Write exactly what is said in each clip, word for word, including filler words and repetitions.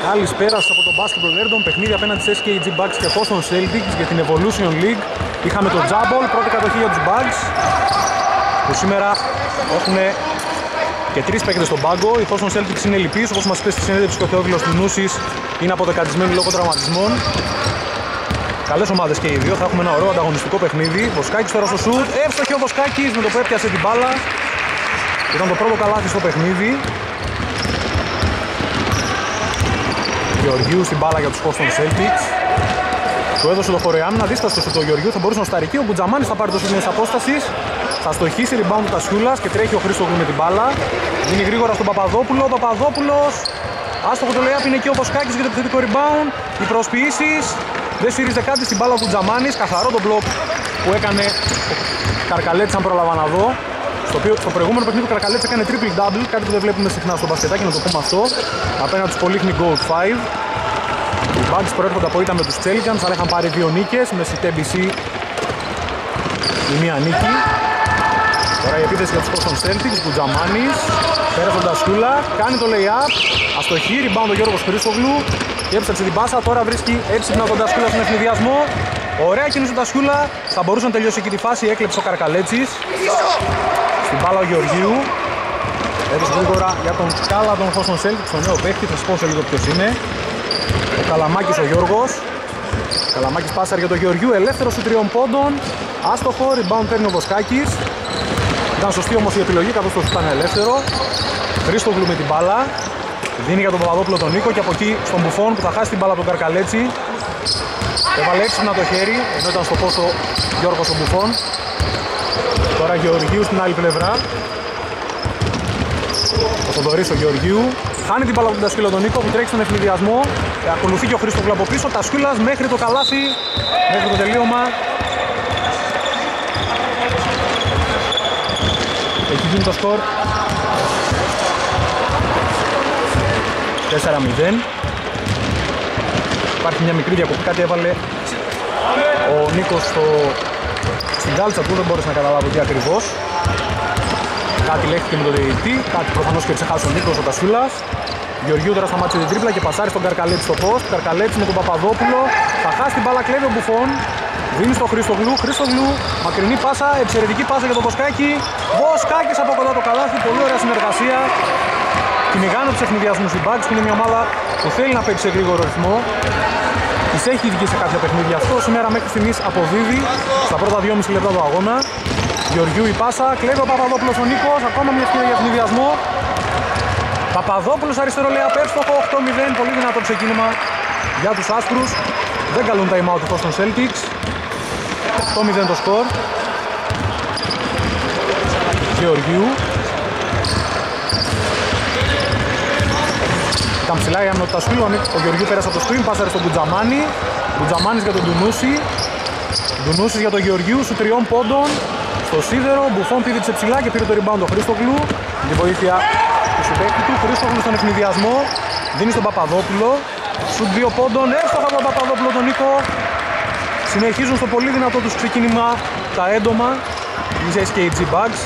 Καλησπέρα από το Basketball Lerdon, παιχνίδι απέναντι σε ες κέι τζι Bucks και Boston Celtics για την Evolution League. Είχαμε το Jabol, πρώτη κατοχή για τους Bucks, που σήμερα έχουν και τρεις παίκτες στον πάγκο. Οι Boston Celtics είναι λυπείς, όπως μας είπε στη συνέντευξη και ο Θεόφιλος Τινούσης, είναι αποδεκατισμένοι λόγω τραυματισμών. Καλές ομάδες και οι δύο, θα έχουμε ένα ωραίο ανταγωνιστικό παιχνίδι. Βοσκάκης τώρα στο σουτ, εύστοχη ο Βοσκάκης με το που έπιασε την μπάλα. Ήταν το πρώτο καλάθι στο παιχνίδι. Γεωργίου στην μπάλα για τους Boston Celtics. Του έδωσε το χωρεάμινα, δίσταστο στο Γεωργίου, θα μπορούσε να σταρικεί. Ο Μπουτζαμάνης θα πάρει το σύνδεση απόστασης. Θα στοχίσει rebound του Τασιούλας και τρέχει ο Χρήστογλου με την μπάλα. Δίνει γρήγορα στον Παπαδόπουλο. Ο Παπαδόπουλος. Άστοχο το layup, είναι και ο Βοσκάκης για το επιθετικό rebound. Οι προσποιήσεις. Δεν στηρίζεται κάτι στην μπάλα του Μπουτζαμάνης. Καθαρό το μπλοκ που έκανε ο Καρκαλέτης, αν πρόλαβα να δω. Στο, οποίο, στο προηγούμενο παιχνίδι του Καρκαλέτης έκανε triple double, κάτι που δεν βλέπουμε συχνά στο μπασκετάκι, να το πούμε αυτό. Απέναντι στους Πολύχνη Gold πέντε. Οι Bucks προέρχονται από ήττα με τους Pelicans, αλλά είχαν πάρει δύο νίκες με σι μπι σι η μία νίκη. Τώρα η επίθεση για τους Boston Celtics, του Τζαμάνης, πέρα τον Τασιούλα, κάνει το lay-up, αστοχή, rebound ο Γιώργος Χρήστογλου και έψαξε την πάσα, τώρα βρίσκει έξυπνα τον Τασιούλα στον ευνηδιασμό. Ωραία κίνηση του Τασιούλα, θα μπορούσε να τελειώσει και τη φάση, έκλεψε ο Καρκαλέτσης. Στην μπάλα ο Γεωργίου, έδωσε γρήγορα για τον Κάλα των Boston Celtics, τον νέο παίκτη, θα σας πω σε λίγο ποιος είναι. Ο Καλαμάκης ο Γιώργος. Ο Καλαμάκης πάσαρ για τον Γεωργίου, ελεύθερος του τριών πόντων. Άστοχο, rebound παίρνει ο Βοσκάκης. Ήταν σωστή όμως η επιλογή, καθώς το ήταν ελεύθερο. Χρήστογλου με την μπάλα. Δίνει για τον Παπαδόπουλο τον Νίκο και από εκεί στον Μπουφόν που θα χάσει την μπάλα από τον Καρκαλέτσι. Έβαλε έξυπνα το χέρι, ενώ ήταν στο πόσο Γιώργος ο Μπουφόν. Τώρα Γεωργίου στην άλλη πλευρά. Ο Θοδωρής ο Γεωργίου. Χάνει την μπάλα από τον Τασιούλα τον Νίκο που τρέχει στον ευνηδιασμό. Ακολουθεί και ο Χρήστογλου από πίσω. Τασιούλας μέχρι το καλάθι, μέχρι το τελείωμα. Έχει γίνει το σκορ τέσσερα μηδέν. Υπάρχει μια μικρή διακοπή, κάτι έβαλε ο Νίκος στο... στην κάλτσα του, δεν μπόρεσε να καταλάβω τι ακριβώς. Κάτι λέχθηκε με τον διαιτητή, κάτι προφανώς και ξεχάσει ο Νίκος ο Τασιούλας. Γεωργίου τώρα σταμάτησε την τρίπλα και πασάρει στον Καρκαλέτη στο post. Καρκαλέτης με τον Παπαδόπουλο, θα χάσει την μπάλα, κλέβει ο Μπουφόν. Δίνει στο Χρήστογλου, Χρήστογλου, μακρινή πάσα, εξαιρετική πάσα για τον Βοσκάκη. Βοσκάκης από κοντά το καλάθι, πολύ ωραία συνεργασία. Κυνηγάνε τους ευνηδιασμούς οι Bucks, που είναι μια ομάδα που θέλει να παίξει σε γρήγορο ρυθμό. Της έχει βγει σε κάποια παιχνίδια αυτό, σήμερα μέχρι στιγμής αποδίδει στα πρώτα δυόμισι λεπτά του αγώνα. Γεωργίου η πάσα, κλέβει ο Παπαδόπουλος ο Νίκος, ακόμα μια ευκαιρία για ευνηδιασμό. Παπαδόπουλος αριστερό λέει απεύστοχο, οκτώ μηδέν, πολύ δυνατό ξεκίνημα για τους άσπρους. Δεν καλούν time out του Boston Celtics. οκτώ μηδέν το σκορ. Γεωργίου. Ήταν ψηλά για το Τασιούλο, ο Γεωργίου πέρασε από το screen, πάσαρε στον Μπουτζαμάνη. Μπουτζαμάνης για τον Ντουνούση. Ντουνούσης για τον Γεωργίου, σου τριών πόντων. Στο σίδερο, Μπουφόν πήδηξε ψηλά και πήρε το rebound ο Χρήστογλου. Τη βοήθεια του συμπαίκτη του, Χρήστογλου στον ευνηδιασμό. Δίνει στον Παπαδόπουλο. Σου δύο πόντων, εύστοχα από τον Παπαδόπουλο τον Νίκο. Συνεχίζουν στο πολύ δυνατό τους ξεκίνημα τα έντομα οι ες κέι τζι Bucks.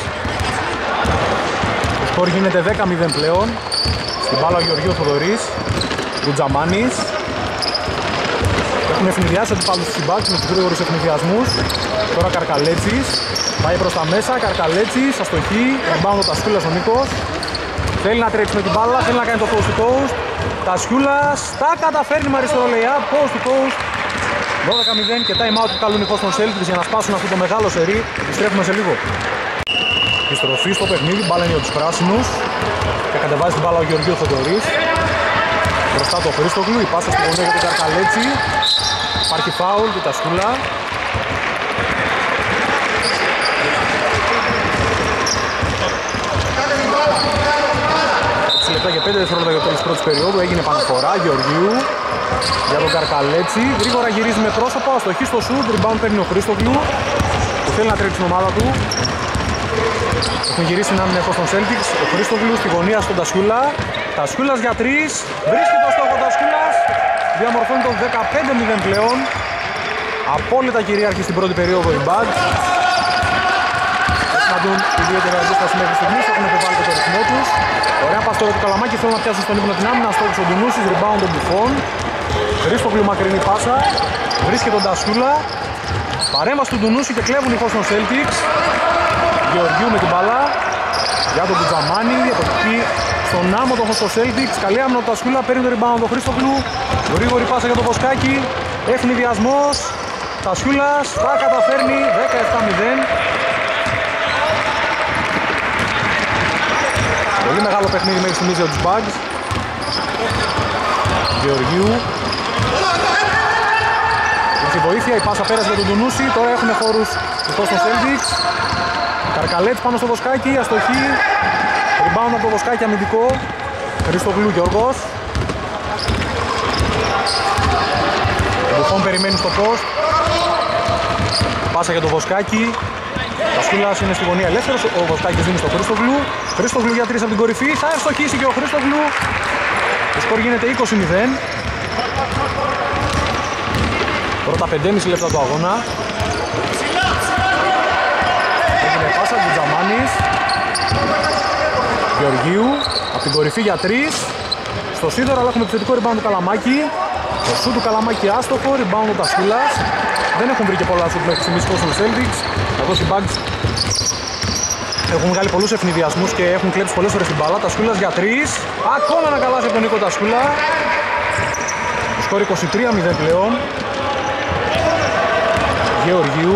Το σκορ γίνεται δέκα μηδέν πλέον. Στην μπάλα ο Γεωργίου Θοδωρής, Μπουτζαμάνης. Έχουν ευνηδιάσει αντιπάλους τους Bucks με τους γρήγορους ευνηδιασμούς. Τώρα Καρκαλέτσης, πάει προς τα μέσα, Καρκαλέτσης, αστοχή, rebound ο Τασιούλας ο Νίκος. Θέλει να τρέξει με την μπάλα, θέλει να κάνει το coast to coast. Τασιούλας, τα καταφέρνει με αριστερό lay-up, coast to coast. δώδεκα μηδέν και time out που καλούν οι Boston Celtics για να σπάσουν αυτό το μεγάλο σερί. Επιστρέφουμε σε λίγο. Επιστροφή στο παιχνίδι, μπάλα είναι για τους πράσινους. Και κατεβάζει την μπάλα ο Γεωργίου Θοδωρής. Μπροστά το Χρήστογλου, η πάσα στην γωνία για τον Καρκαλέτσι. Υπάρχει φάουλ του Τασιούλα. έξι λεπτά και πέντε δευτερόλεπτα για το τέλος της πρώτης περίοδου. Έγινε επαναφορά Γεωργίου για τον Καρκαλέτσι. Γρήγορα γυρίζει με πρόσωπο, αστοχή στο σουτ. Rebound παίρνει ο Χρήστογλου που θέλει να τρέξει την ομάδα του. Έχουν γυρίσει να είναι Boston Celtics. Ο Χρήστογλου στη γωνία στον Τασιούλα. Τασιούλας για τρεις. Βρίσκει το στόχο Τασιούλας. Διαμορφώνει το δεκαπέντε μηδέν πλέον. Απόλυτα κυρίαρχη στην πρώτη περίοδο η Bucks. Πρέπει να δείχνουν ιδιαίτερη αντίσταση μέχρι στιγμής, έχουν επιβάλει και το ρυθμό τους. Ωραία παστόρα του Καλαμάκη, θέλουν να πιάσουν στον ύπνο την άμυνα, στόχος ο Ντουνούσης, rebound τον Μπουφόν. Χρήστογλου μακρινή πάσα, βρίσκεται τον Τασούλα. Παρέμβαση του Ντουνούση και κλέβουν οι Houston Celtics. Γεωργίου με την μπάλα για τον Κουτζαμάνη, για το εκεί στον άμμο των Houston Celtics. Καλή άμυνα του Τασούλα, παίρνει το rebound τον Χρήστογλου. Γρήγορη πάσα για τον Βοσκάκη, ευνηδιασμός. Τασούλας τα καταφέρνει, δεκαεπτά μηδέν. Πολύ μεγάλο παιχνίδι μέχρι στιγμής για τους Bugs. Γεωργίου. Ήρθε η βοήθεια, η πάσα πέρασε για τον Ντουνούση. Τώρα έχουν χώρους οι Houston Celtics. Καρκαλέτς πάνω στο Βοσκάκι, αστοχή. Rebound από το Βοσκάκι αμυντικό. Χριστογλου Γιώργος. Ο Μπουφόν περιμένει στο post. Πάσα για τον Βοσκάκι. Τασκούλας είναι στη γωνία ελεύθερος. Ο Βοσκάκης δίνει στο Χρήστογλου. Χρήστογλου για τρεις από την κορυφή. Θα ευστοχίσει και ο Χρήστογλου. Το σκορ γίνεται είκοσι μηδέν. Πρώτα πεντέμισι λεπτά του αγώνα. Έγινε πάσα του Τζαμάνης. Γεωργίου. Από την κορυφή για τρεις. Στο σίδερο, αλλά έχουμε επιθετικό rebound του Καλαμάκη. Το σου του Καλαμάκη άστοχο. Rebound ο Τασκούλας. Δεν έχουν βρει και πολλά σουτ μέχρι στιγμής Houston Celtics. Εδώ οι Bugs έχουν βγάλει πολλούς ευνηδιασμούς και έχουν κλέψει πολλές φορές την μπάλα. Τασκούλας για τρεις. Ακόμα ένα καλάθι από τον Νίκο Τασκούλα. Το σκορ είκοσι τρία μηδέν πλέον. Γεωργίου.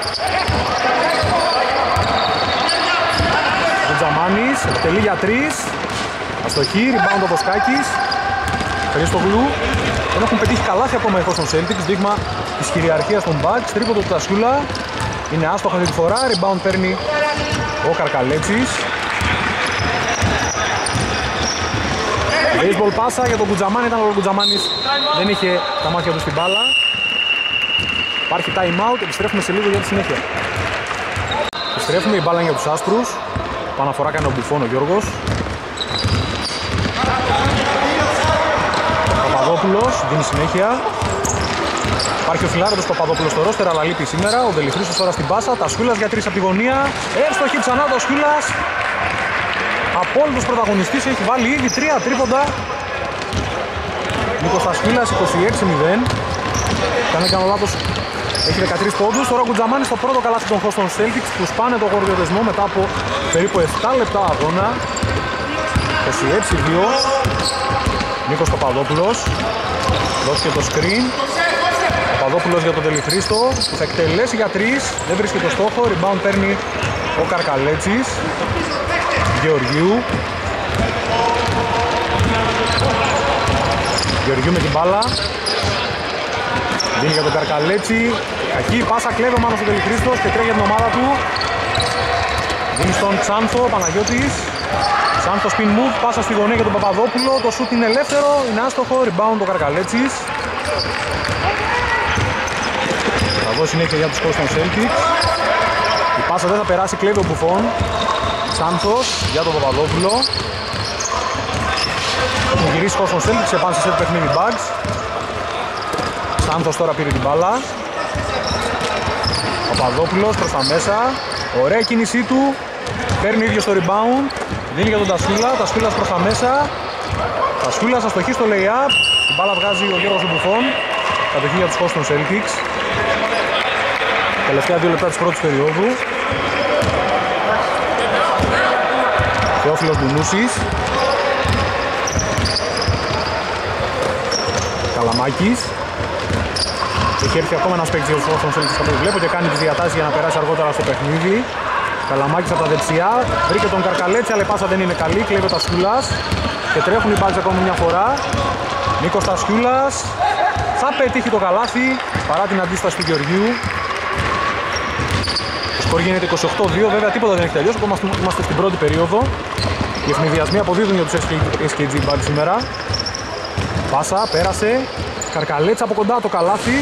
Ο Τζαμάνης εκτελεί για τρεις. Αστοχή, rebound ο Βοσκάκης. Χρήστογλου. Δεν έχουν πετύχει καλάθι ακόμα οι Houston Celtics. Δείγμα της κυριαρχίας των Bugs. Τρίποντο του Τασκούλα. Είναι άστοχα αυτή τη φορά. Rebound παίρνει ο Καρκαλέτσης. Baseball πάσα για τον Κουτζαμάνη. Ήταν ο Κουτζαμάνης. Δεν είχε τα μάτια του στην μπάλα. Υπάρχει time out. Επιστρέφουμε σε λίγο για τη συνέχεια. Επιστρέφουμε. Η μπάλα είναι για τους άσπρους. Παναφορά κάνει ο Μπουφόν ο Γιώργος. Παπαδόπουλος δίνει συνέχεια. Υπάρχει ο Φιλάροντος Παπαδόπουλος στο ρόστερ, αλλά λείπει σήμερα. Ο Δελιχρήστος τώρα στην πάσα. Τασκούλας για τρεις από τη γωνία. Εύστοχη ξανά το Τασκούλας. Απόλυτος πρωταγωνιστής, έχει βάλει ήδη τρία τρίποντα. Νίκος Τασκούλας είκοσι έξι μηδέν. Και αν δεν κάνω λάθος, έχει δεκατρείς πόντους. Τώρα ο Κουτζαμάνης στο πρώτο καλάθι των Houston Celtics που σπάνε το γορδιοδεσμό μετά από περίπου επτά λεπτά αγώνα. είκοσι έξι δύο. Νίκος Παπαδόπουλος. Δώθηκε το screen. Παπαδόπουλος για τον Τελιχρήστο που θα εκτελέσει για τρεις. Δεν βρίσκει το στόχο. Rebound παίρνει ο Καρκαλέτσης. Γεωργίου. Γεωργίου με την μπάλα. Δίνει για τον Καρκαλέτσι. Κακή πάσα, κλέβει ο Μάνος ο Τελιχρήστος και τρέχει για την ομάδα του. Δίνει στον Τσάνθο, Παναγιώτης. Τσάνθο spin move, πάσα στη γωνία για τον Παπαδόπουλο. Το σούτ είναι ελεύθερο, είναι άστοχο. Rebound ο Καρκαλέτσης. Θα δώσει συνέχεια για τους Houston Celtics. Η πάσα δεν θα περάσει, κλέβει ο Μπουφόν. Τσάνθος για τον Παπαδόπουλο. Έχουν γυρίσει Houston Celtics, επάνσης σε παιχνίδι Bugs. Τσάνθος τώρα πήρε την μπάλα. Παπαδόπουλος προς τα μέσα. Ωραία κίνησή του. Παίρνει ίδιο στο rebound. Δίνει για τον Τασκούλα. Τασκούλας προς τα μέσα. Τασκούλας αστοχή στο lay-up. Την μπάλα βγάζει ο Γιώργος Μπουφόν. Κατοχή για τους Houston Celtics. Τελευταία δύο λεπτά της πρώτης περίοδου. Θεόφιλος Ντουνούσης. Καλαμάκης. Έχει έρθει ακόμα ένας παίκτης για τους Houston Celtics από ό,τι βλέπω και κάνει τις διατάσεις για να περάσει αργότερα στο παιχνίδι. Καλαμάκης από τα δεξιά. Βρήκε τον Καρκαλέτσι, αλλά η πάσα δεν είναι καλή. Κλέβει ο Τασκούλας. Και τρέχουν οι Bugs ακόμα μια φορά. Νίκος Τασκούλας. Θα πετύχει το καλάθι παρά την αντίσταση του Γεωργίου. Το σκορ γίνεται είκοσι οκτώ δύο. Βέβαια τίποτα δεν έχει τελειώσει. Ακόμα είμαστε στην πρώτη περίοδο. Οι ευνηδιασμοί αποδίδουν για τους ες κέι τζι Bugs σήμερα. Πάσα, πέρασε. Καρκαλέτσα από κοντά το καλάθι.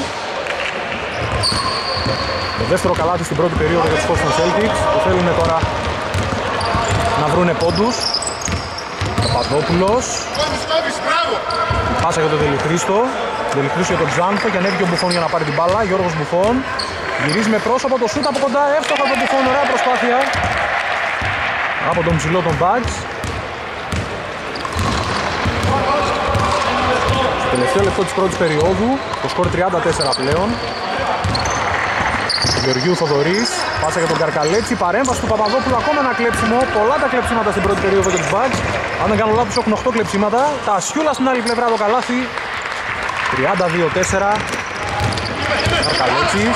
Το δεύτερο καλάθι στην πρώτη περίοδο για τους Houston Celtics που θέλουν τώρα να βρούνε πόντους. Παπαδόπουλος. Πάσα για τον Τελιχρήστο. Τελιχρήστο για τον Τζάνθο και ανέβηκε ο Μπουφόν για να πάρει την μπάλα. Γιώργος Μπουφόν. Γυρίζει με πρόσωπο το σούτ από κοντά. Εύστοχα τον Μπουφόν. Ωραία προσπάθεια. από τον ψηλό των Bucks. Στο τελευταίο λεπτό της πρώτης περίοδου, το σκορ τριάντα τέσσερα πλέον. Γεωργίου Θοδωρής, πάσα για τον Καρκαλέτσι, παρέμβαση του Παπαδόπουλου, ακόμα ένα κλέψιμο. Πολλά τα κλέψιματα στην πρώτη περίοδο για τους Bucks. Αν δεν κάνω λάθος έχουν οκτώ κλέψιματα. Τα Σιούλα στην άλλη πλευρά το καλάθι. τριάντα δύο τέσσερα. Καρκαλέτσης.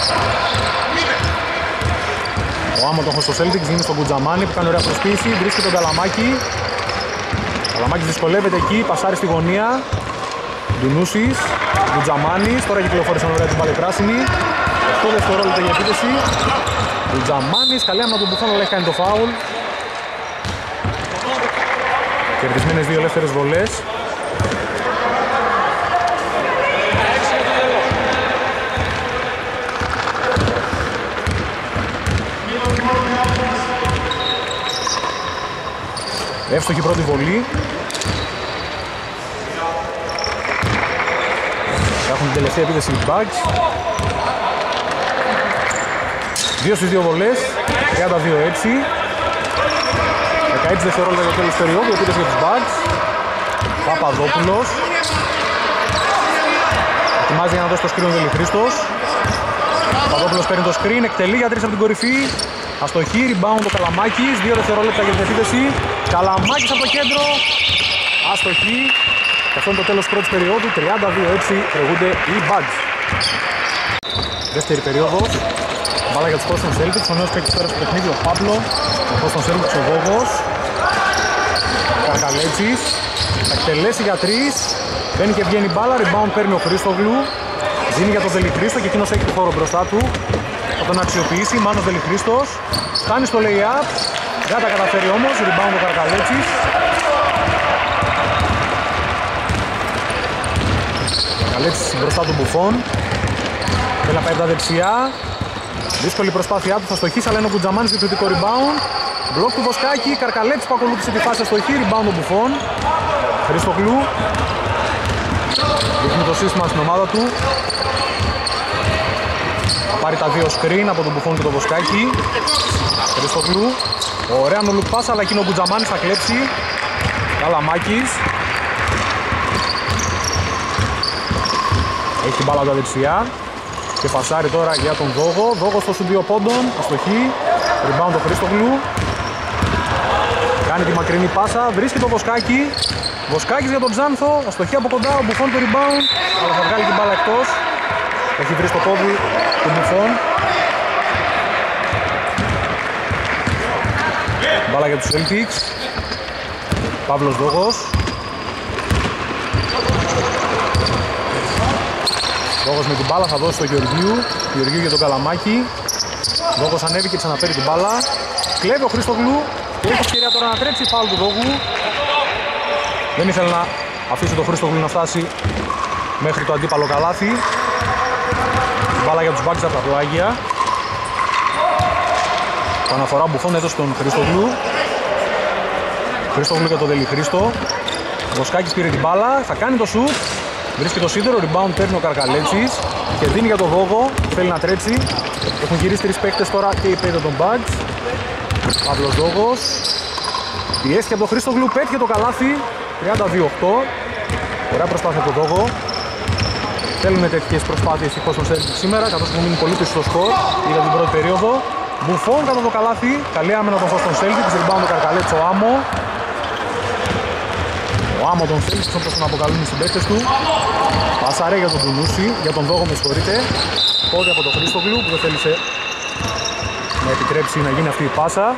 Ο Άμοντοχος στο Celtics γίνει στον Κουτζαμάνι που κάνει ωραία προσποίηση. Βρίσκει τον Καλαμάκη. Καλαμάκης δυσκολεύεται εκεί, πασάρει στη γωνία. Ντουνούσης, Κουτζαμάνης, τώρα κυκλοφόρησαν ωραία την πάλι πράσινη. οκτώ δευτερόλεπτα για επίθεση. Κουτζαμάνης, καλή άμυνα του Μπουφόν, αλλά έχει κάνει το φάουλ. Κερδισμένες δύο ελεύθερες βολές. Εύστοχη πρώτη βολή. Έχουν την τελευταία επίθεση οι Bucks. Δύο στις δύο βολές, τριάντα δύο έτσι. δεκαέξι δευτερόλεπτα για το τέλος περίοδου, επίθεση για τους Bucks. Παπαδόπουλος. Ετοιμάζει για να δώσει το screen ο Δελιχρήστος. Παπαδόπουλος παίρνει το screen, εκτελεί για τρεις από την κορυφή. Αστοχή, rebound ο Καλαμάκης, δύο δευτερόλεπτα για την επίθεση. Καλαμάκης από το κέντρο. Αστοχή. Και αυτό είναι το τέλος της πρώτης περίοδου, τριάντα δύο έτσι προηγούνται οι Bucks. Δεύτερη περίοδος. Μπάλα για τους Boston Celtics, ο νέος παίκτης τώρα στο παιχνίδι, ο Παύλο. Ο Boston Celtics ο Βόγος. Καρκαλέτσης. Θα εκτελέσει για τρεις. Μπαίνει και βγαίνει μπάλα, rebound παίρνει ο Χρήστογλου. Δίνει για τον Δελιχρήστο και εκείνος έχει το χώρο μπροστά του. Θα τον αξιοποιήσει, Μάνος Δελιχρήστος. Φτάνει στο lay-up. Δεν τα καταφέρει όμως, rebound ο Καρκαλέτσης. Καρκαλέτσης μπροστά του Μπουφόν. Θέλει να πάει από τα δεξιά. Δύσκολη προσπάθειά του, θα στοχίσει, αλλά είναι ο Κουτζαμάνης για κριτικό rebound. Μπλοκ του Βοσκάκη, Καρκαλέτσης που ακολούθησε τη φάση αστοχή, rebound ο Μπουφόν. Χρήστογλου. Δείχνει το σύστημα στην ομάδα του. Θα πάρει τα δύο screen από τον Μπουφόν και τον Βοσκάκη. Χρήστογλου. Ωραία νολουκ πάσα, αλλά εκείνο ο Κουτζαμάνης θα κλέψει. Καλαμάκης. Έχει την μπάλα τα δεξιά. Και φασάρει τώρα για τον Δόγο. Δόγο στο δύο πόντων. Αστοχή. Rebound το Χρήστογλου. Κάνει τη μακρινή πάσα. Βρίσκει το Βοσκάκι. Βοσκάκης για τον Τζάνθο. Αστοχή από κοντά. Ο Μπουφόν το rebound. Αλλά θα βγάλει την μπάλα εκτός. Έχει βρει στο πόδι του Μπουφόν. Μπάλα για τους Celtics. Παύλος Δόγος. Δόγος με την μπάλα θα δώσει στο Γεωργίου. Γεωργίου για τον Καλαμάκη. Δόγος ανέβηκε και ξαναφέρει την μπάλα. Κλέβει ο Χρήστογλου. Και έχει ευκαιρία τώρα να τρέξει, φάουλ του Δόγου. Δεν ήθελε να αφήσει τον Χρήστογλου να φτάσει μέχρι το αντίπαλο καλάθι. Μπάλα για τους Bucks από τα πλάγια. Παναφορά Μπουφόν έδωσε τον Χρήστογλου. Χρήστογλου για τον Δελιχρήστο. Ο Βοσκάκης πήρε την μπάλα, θα κάνει το σουτ. Βρίσκει το σίδερο, rebound παίρνει ο Καρκαλέτσης και δίνει για τον Δόγο, θέλει να τρέξει. Έχουν γυρίσει τρεις παίκτες τώρα και οι πέντε των Bucks. Παύλος Δόγος. Πιέστηκε από τον Χρήστογλου, πέτυχε το καλάθι. τριάντα δύο οκτώ. Ωραία προσπάθεια από τον Δόγο. Θέλουν τέτοιες προσπάθειες οι Boston Celtics σήμερα, καθώς έχουν μείνει πολύ πίσω στο σκορ για την πρώτη περίοδο. Μπουφόν κατά το καλάθι, καλή άμυνα των Boston Celtics, rebound ο Καρκαλέτσης ο Άμμο. Ο Άμμο των Celtics όπως τον αποκαλούν οι συμπαίκτες του. Πασαρέ για τον Τουνούση, για τον Δόγο με συγχωρείτε. Πόδι από τον Χρήστογλου που δεν θέλησε να επιτρέψει να γίνει αυτή η πάσα.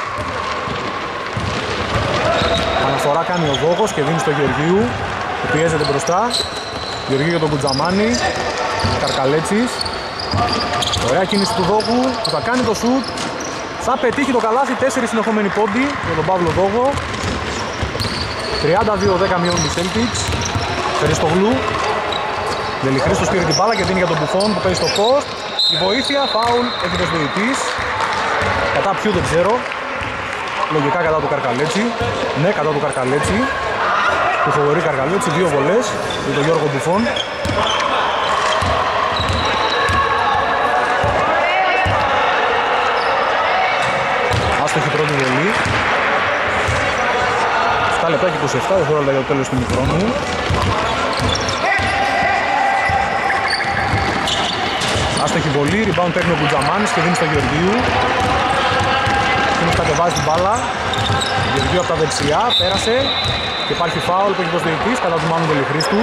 Αναφορά κάνει ο Δόγος και δίνει στο Γεωργίου που πιέζεται μπροστά. Γεωργίου για τον Κουτζαμάνη. Καρκαλέτσης. Ωραία κίνηση του Δόγου που θα κάνει το σουτ. Θα πετύχει το καλάθι, τέσσερις συνεχόμενοι πόντι για τον Παύλο Δόγο. τριάντα δύο δέκα μειώνουν οι Celtics. Χριστογλού. Δελιχρήστος πήρε την μπάλα και δίνει για τον Μπουφόν που παίζει στο post. Η βοήθεια, φάουλ, έχει το διαιτητής. Κατά ποιου δεν ξέρω. Λογικά κατά του Καρκαλέτσι. Ναι, κατά του Καρκαλέτσι. Του φοβορεί Καρκαλέτσι, δύο βολές για τον Γιώργο Μπουφόν. Άστοχη πρώτη βολή. επτά λεπτά και είκοσι επτά δευτερόλεπτα για το τέλος του μικρόνου. Άστοχη βολή, rebound παίρνει ο Γκουτζαμάνης και δίνει στο Γεωργίου. Εκείνος κατεβάζει την μπάλα. Γεωργίου από τα δεξιά, πέρασε και υπάρχει φάουλ που έχει δώσει διαιτητής κατά του Μάνου Δελιχρίστου.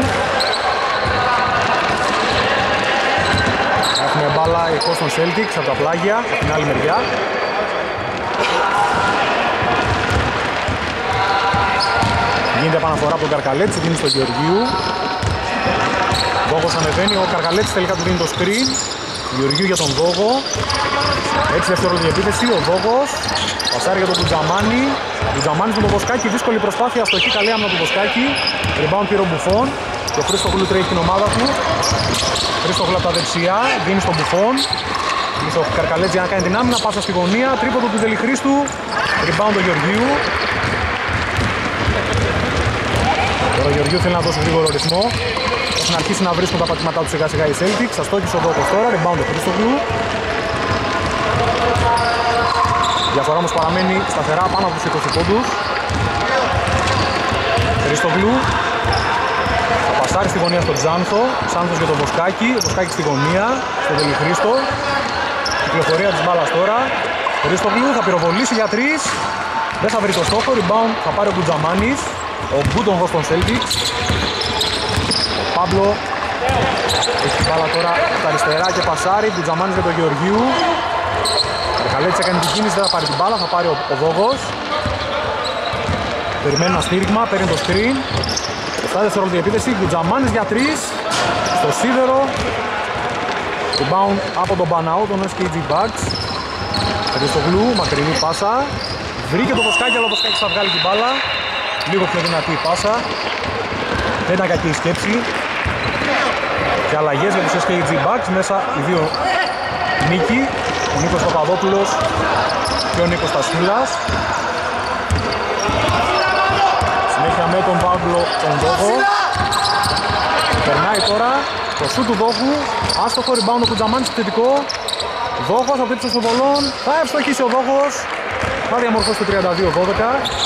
Έχουμε μπάλα η Boston Celtics από τα πλάγια, από την άλλη μεριά. Γίνεται επαναφορά από τον Καρκαλέτση, δίνει στο Γεωργίου. Βόγος ανεβαίνει, ο Καρκαλέτης τελικά του δίνει το screen. Γεωργίου για τον Βόγο. Έτσι δευτερόλεπτη επίθεση, ο Βόγος. Πασάρει για τον Γκουτζαμάνη. Γκουτζαμάνης με τον Βοσκάκη, δύσκολη προσπάθεια, αστοχή, καλή άμυνα του Βοσκάκη. Rebound πήρε ο Μπουφόν. Και ο Χρήστογλου τρέχει την ομάδα του. Χρήστογλου από τα δεξιά, δίνει στον Μπουφόν. Δίνει στον Καρκαλέτση για να κάνει την άμυνα, πάσα στη γωνία. Τρίποντο του Δελιχρίστου. Rebound του Γεωργίου. Τώρα ο Γεωργίου θέλει να δώσει γρήγορο ρυθμό. Έχουν αρχίσει να βρίσκουν τα πατήματά του σιγά σιγά οι Celtics. Αστόχησε ο Βόκος τώρα, rebound του Χρήστογλου. Διαφορά όμως παραμένει σταθερά πάνω από τους είκοσι πόντους. Χρήστογλου. Θα πασάρει στη γωνία στον Τζάνθο. Τζάνθος για τον Βοσκάκη. Ο Βοσκάκης στη γωνία. Στον Δελιχρίστο. Κυκλοφορία της μπάλας τώρα. Χρήστογλου θα πυροβολήσει για τρεις. Δεν θα βρει το στόχο. Rebound θα πάρει ο Γκουτζαμάνης. Ο Γκούτον Βος των Celtics. Ο Πάμπλο έχει την μπάλα τώρα στα αριστερά και πασάρει. Γκουτζαμάνης για τον Γεωργίου. Ο Καρκαλέτης έκανε την κίνηση, δεν θα πάρει την μπάλα, θα πάρει ο, ο Βόγος. Περιμένει ένα στήριγμα, παίρνει το screen. εφτά δευτερόλεπτη επίθεση, Γκουτζαμάνης για τρεις. Στο σίδερο. Rebound από τον Παναό, τον ες κέι τζι Bucks. Χρήστογλου, μακρινή πάσα. Βρήκε το Βοσκάκι, αλλά ο Βοσκάκης θα βγάλει την μπάλα. Λίγο πιο δυνατή η πάσα. Δεν ήταν κακή η σκέψη. Και αλλαγές για τους ες κέι τζι Bucks. Μέσα οι δύο Νίκη. Ο Νίκος Παπαδόπουλος και ο Νίκος Τασούλας. Συνέχεια με τον Παύλο τον Δόχο. Περνάει τώρα το σου του Δόχου. Άστοχο, rebound ο Κουτζαμάνης επιθετικό. Δόχος από τύψος των βολών. Θα ευστοχίσει ο Δόχος. Θα διαμορφώσει το τριάντα δύο δώδεκα.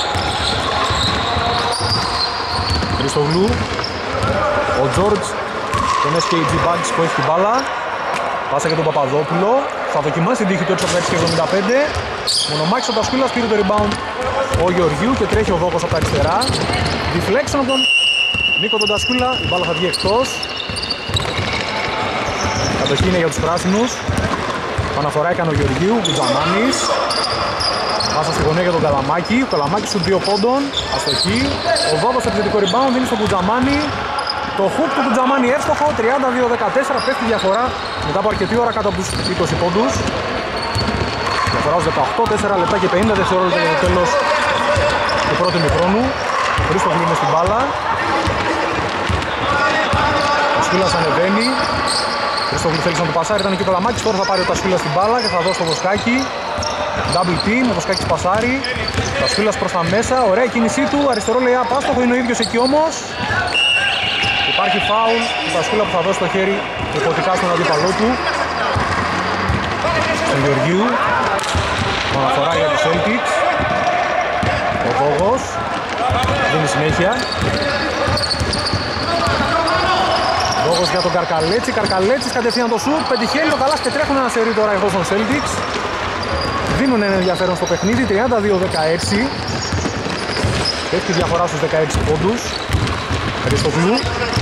Χριστογλού. Ο Τζόρτζ τον ες κέι τζι Bucks που έχει την μπάλα. Πάσα για τον Παπαδόπουλο. Θα δοκιμάσει την τύχη του έξω από τα έξι εβδομήντα πέντε. Μονομάκης ο Τασκούλας πήρε το rebound ο Γεωργίου και τρέχει ο Δόκος από τα αριστερά. Deflection από τον Νίκο τον Τασκούλα. Η μπάλα θα βγει εκτός. Κατοχή είναι για τους πράσινους. Αναφορά έκανε ο Γεωργίου. Γκουτζαμάνης. Πάσα στη γωνία για τον Καλαμάκη. Ο Καλαμάκης του δύο πόντων. Αστοχή. Ο Δόκος επιθετικό rebound δίνει στον Γκουτζαμάνη. Το hook του Γκουτζαμάνη εύστοχο, τριάντα δύο δεκατέσσερα, πέφτει η διαφορά μετά από αρκετή ώρα κάτω από τους είκοσι πόντους. Διαφορά ως δεκαοκτώ, τέσσερα λεπτά και πενήντα δευτερόλεπτα για το τέλος του πρώτου ημιχρόνου. Χρήστογλου είναι στην μπάλα. Ο Σκύλας ανεβαίνει. Χρήστογλου θέλει να του πασάρει, ήταν και ο Καλαμάκης, τώρα θα πάρει ο Τασκύλας στην μπάλα και θα δώσει το Βοσκάκι. Double team, ο Βοσκάκης πασάρει. Ο Τασκύλας προς τα μέσα, ωραία κίνησή του, αριστερό λέει άπαστοχο, είναι ο ίδιος εκεί όμως. Υπάρχει φάουλ, η Πασκούλα που θα δώσει το χέρι υποτικά στον αντίπαλό του. Στον Γεωργίου. Αναφορά για τους Celtics. Ο Βόγος. Δίνει συνέχεια. Βόγος για τον Καρκαλέτση. Καρκαλέτσης κατευθείαν το σουτ. Πετυχαίνει το καλάς και τρέχουν ένα σερί τώρα εδώ στον Celtics. Δίνουν ένα ενδιαφέρον στο παιχνίδι. τριάντα δύο δεκαέξι. Έχει διαφορά στους δεκαέξι πόντους. Χρήστογλου.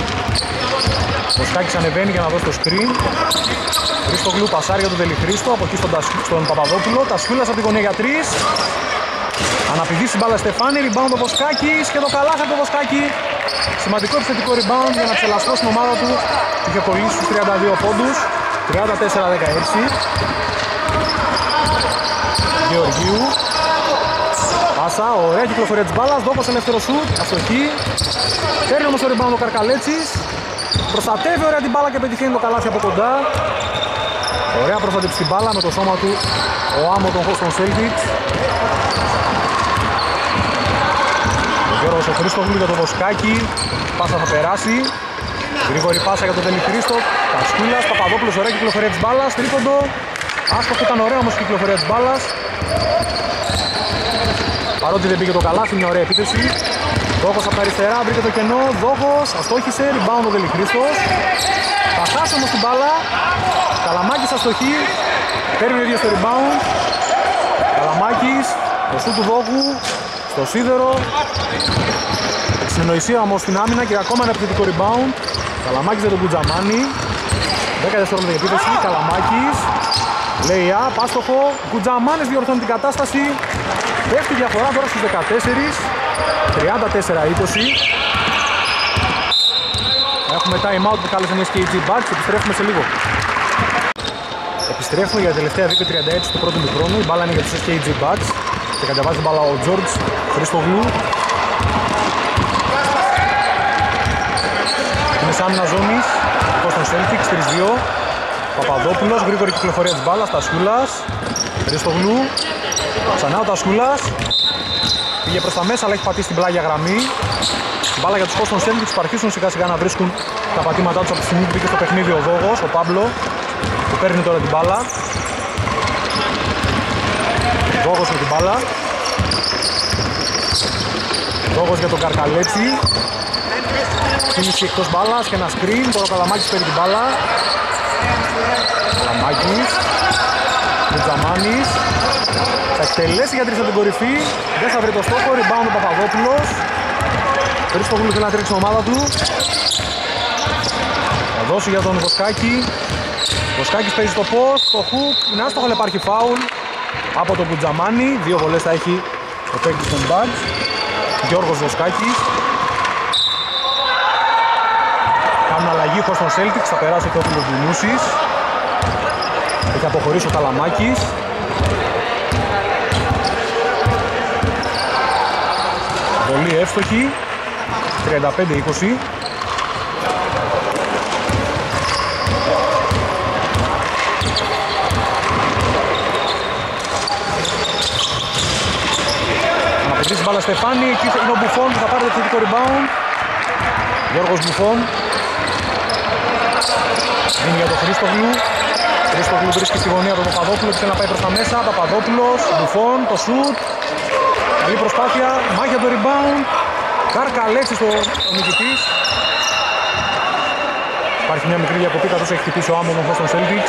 Ο Σκάκης ανεβαίνει για να δώσει το screen. Χρήστογλου πασάρει για τον Δελιχρίστο. Από εκεί στον, στον Παπαδόπουλο. Τασούλας από τη γωνία για τρεις. Αναπηδήσει μπάλα Στεφάνη. Rebound ο Βοσκάκης και το καλάθι το Βοσκάκη. Σημαντικό επιθετικό rebound για να ξελαστρώσει την ομάδα του. Είχε κολλήσει στους τριάντα δύο πόντους. τριάντα τέσσερα δεκαέξι. Γεωργίου. Πάσα, ωραία κυκλοφορία της μπάλας. Δόκος ελεύθερο σουτ. Αστοχή. Παίρνει όμως το rebound ο Καρκαλέτσης. Προστατεύει ωραία την μπάλα και πετυχαίνει το καλάθι από κοντά. Ωραία προστατεύει την μπάλα με το σώμα του ο άμμο των Boston Celtics. Ο Γιώργος ο Χρήστογλου για το Βοσκάκι. Πάσα θα περάσει. Γρήγορη πάσα για τον Δελιχρίστο. Κασκούλας, Παπαδόπουλος, ωραία κυκλοφορία της μπάλας. Τρίποντο. Άστοχο, ήταν ωραία όμως η κυκλοφορία της μπάλας. Παρότι δεν πήγε το καλάθι, μια ωραία επίθεση. Δόγος από τα αριστερά, βρήκε το κενό, Δόγος, αστόχησε, rebound ο Δελιχρήστος. Θα χάσει όμως την μπάλα, Καλαμάκης αστοχή, παίρνει ο ίδιος το rebound. Καλαμάκης, το σου του Δόγου, στο σίδερο. Συνεννοησία όμως στην άμυνα και ακόμα ένα επιθετικό rebound. Καλαμάκης για τον Κουτζαμάνη. δέκα δευτερόλεπτα για επίθεση, Καλαμάκης. Λέει α, πάστοχο, Κουτζαμάνης διορθώνει την κατάσταση. Πέφτει διαφορά τώρα στους δεκατέσσερα, τριάντα τέσσερα είκοσι. Έχουμε time out που κάλεσαν οι ες κέι τζι Bucks, επιστρέφουμε σε λίγο. Επιστρέφουμε για τα τελευταία δύο τριάντα έξι του πρώτου μικρόνου. Η μπάλα είναι για τους ες κέι τζι Bucks και κατεβάζει την μπάλα ο Τζόρτζ Χριστογλου. Είναι σαν άμυνα ζώνης, Boston Celtics, τρία δύο. Παπαδόπουλος, γρήγορη κυκλοφορία της μπάλας, Τασούλας. Χριστογλου, ξανά ο Τασούλας. Πήγε προς τα μέσα αλλά έχει πατήσει την πλάγια γραμμή. Μπάλα για τους Boston Celtics που αρχίσουν σιγά σιγά να βρίσκουν τα πατήματά τους από τη στιγμή που μπήκε στο παιχνίδι ο Δόγος, ο Πάμπλο, που παίρνει τώρα την μπάλα. Δόγος με την μπάλα. Δόγος για τον Καρκαλέτσι. Κίνηση εκτός μπάλας και ένα screen. Τώρα ο Καλαμάκης παίρνει την μπάλα. Καλαμάκης. Κουτζαμάνης. Θα εκτελέσει για τρεις από την κορυφή. Δεν θα βρει το στόχο. Rebound ο Παπαδόπουλος. Χριστογλου θέλει να τρέξει την ομάδα του. Θα δώσει για τον Βοσκάκη. Βοσκάκης παίζει στο post, το hook. Είναι άστοχο αλλά υπάρχει φάουλ από τον Κουτζαμάνη. Δύο βολές θα έχει ο παίκτης των Bucks. Γιώργος Βοσκάκης. Κάνουν αλλαγή χωρίς τον Celtics. Θα περάσει ο Θεόφιλος Δουνούσης. Έχει αποχωρήσει ο Καλαμάκης. Πολύ εύστοχη. τριάντα πέντε είκοσι. Αναπαιτήσει μπάλα Στεφάνη, εκεί είναι ο Μπουφόν που θα πάρει το επιθετικό rebound. Γιώργος Μπουφόν. Είναι για τον Χρήστογλου. Χρήστογλου βρίσκει στη γωνία τον Παπαδόπουλο και θέλει να πάει προς τα μέσα. Παπαδόπουλος, Μπουφόν, το shoot. Καλή προσπάθεια, μάχη το rebound. Καρκαλέτσι στο νικητής. Υπάρχει μια μικρή διακοπή καθώς έχει χτυπήσει ο άμμο των Celtics.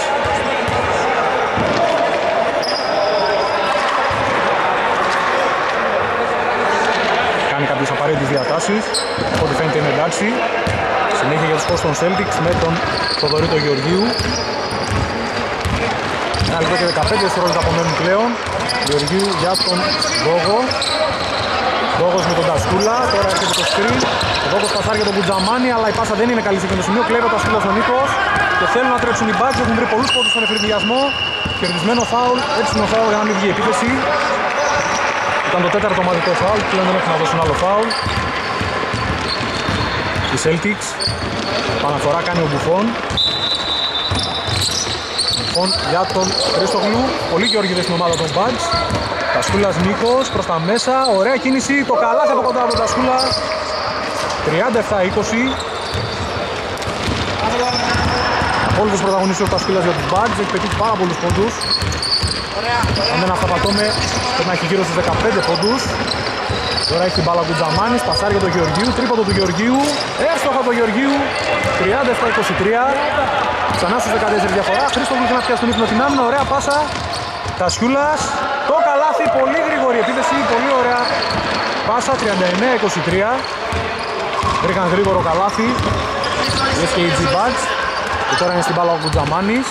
Κάνει κάποιες απαραίτητες διατάσεις. Από ό,τι φαίνεται είναι εντάξει. Συνέχεια για τους Boston Celtics με τον Θοδωρήτο Γεωργίου. Ένα λεπτό και δεκαπέντε δευτερόλεπτα απομένουν πλέον. Γεωργίου για τον Δόγο. Δόγος με τον Τασκούλα, τώρα έρχεται το screen. Ο Δόγος πασάρει για τον Κουτζαμάνη, αλλά η πάσα δεν είναι καλή σε εκείνο το σημείο. Κλέβει ο Τασκούλας ο Νίκος και θέλουν να τρέψουν οι Bucks. Έχουν βρει πολλούς πόντους στον εφηδιασμό. Κερδισμένο φάουλ, έτσι είναι ο φάουλ για να μην βγει η επίθεση. Ήταν το τέταρτο ομαδικό φάουλ, πλέον δεν έχουν να δώσουν άλλο φάουλ. Οι Celtics, επαναφορά κάνει ο Μπουφόν. Μπουφόν για τον Χρήστογλου, πολύ γεωργίδες στην ομάδα των Bucks. Τασκούλας Νίκος προς τα μέσα, ωραία κίνηση, το καλάθι από κοντά από τον Τασκούλα. τριάντα επτά είκοσι. Απόλυτος πρωταγωνιστής ο Τασκούλας για τους Bucks, έχει πετύχει πάρα πολλούς πόντους. Αν δεν αυταπατώμε πρέπει να έχει γύρω στους δεκαπέντε πόντους. Τώρα έχει την μπάλα του Τζαμάνης, πασάρι για τον Γεωργίου, τρίποντο του Γεωργίου, εύστοχα του Γεωργίου, τριάντα επτά είκοσι τρία. Ξανά στους δεκατέσσερα διαφορά, Χρήστογλου θέλει να πιάσει τον ύπνο την άμυνα, ωραία πάσα. Τασκούλας, το καλάθι, πολύ γρήγορη επίθεση, πολύ ωραία πάσα, τριάντα εννέα είκοσι τρία. Βρήκαν γρήγορο καλάθι οι ες κέι τζι Bucks και τώρα είναι στην μπάλα ο Κουτζαμάνης.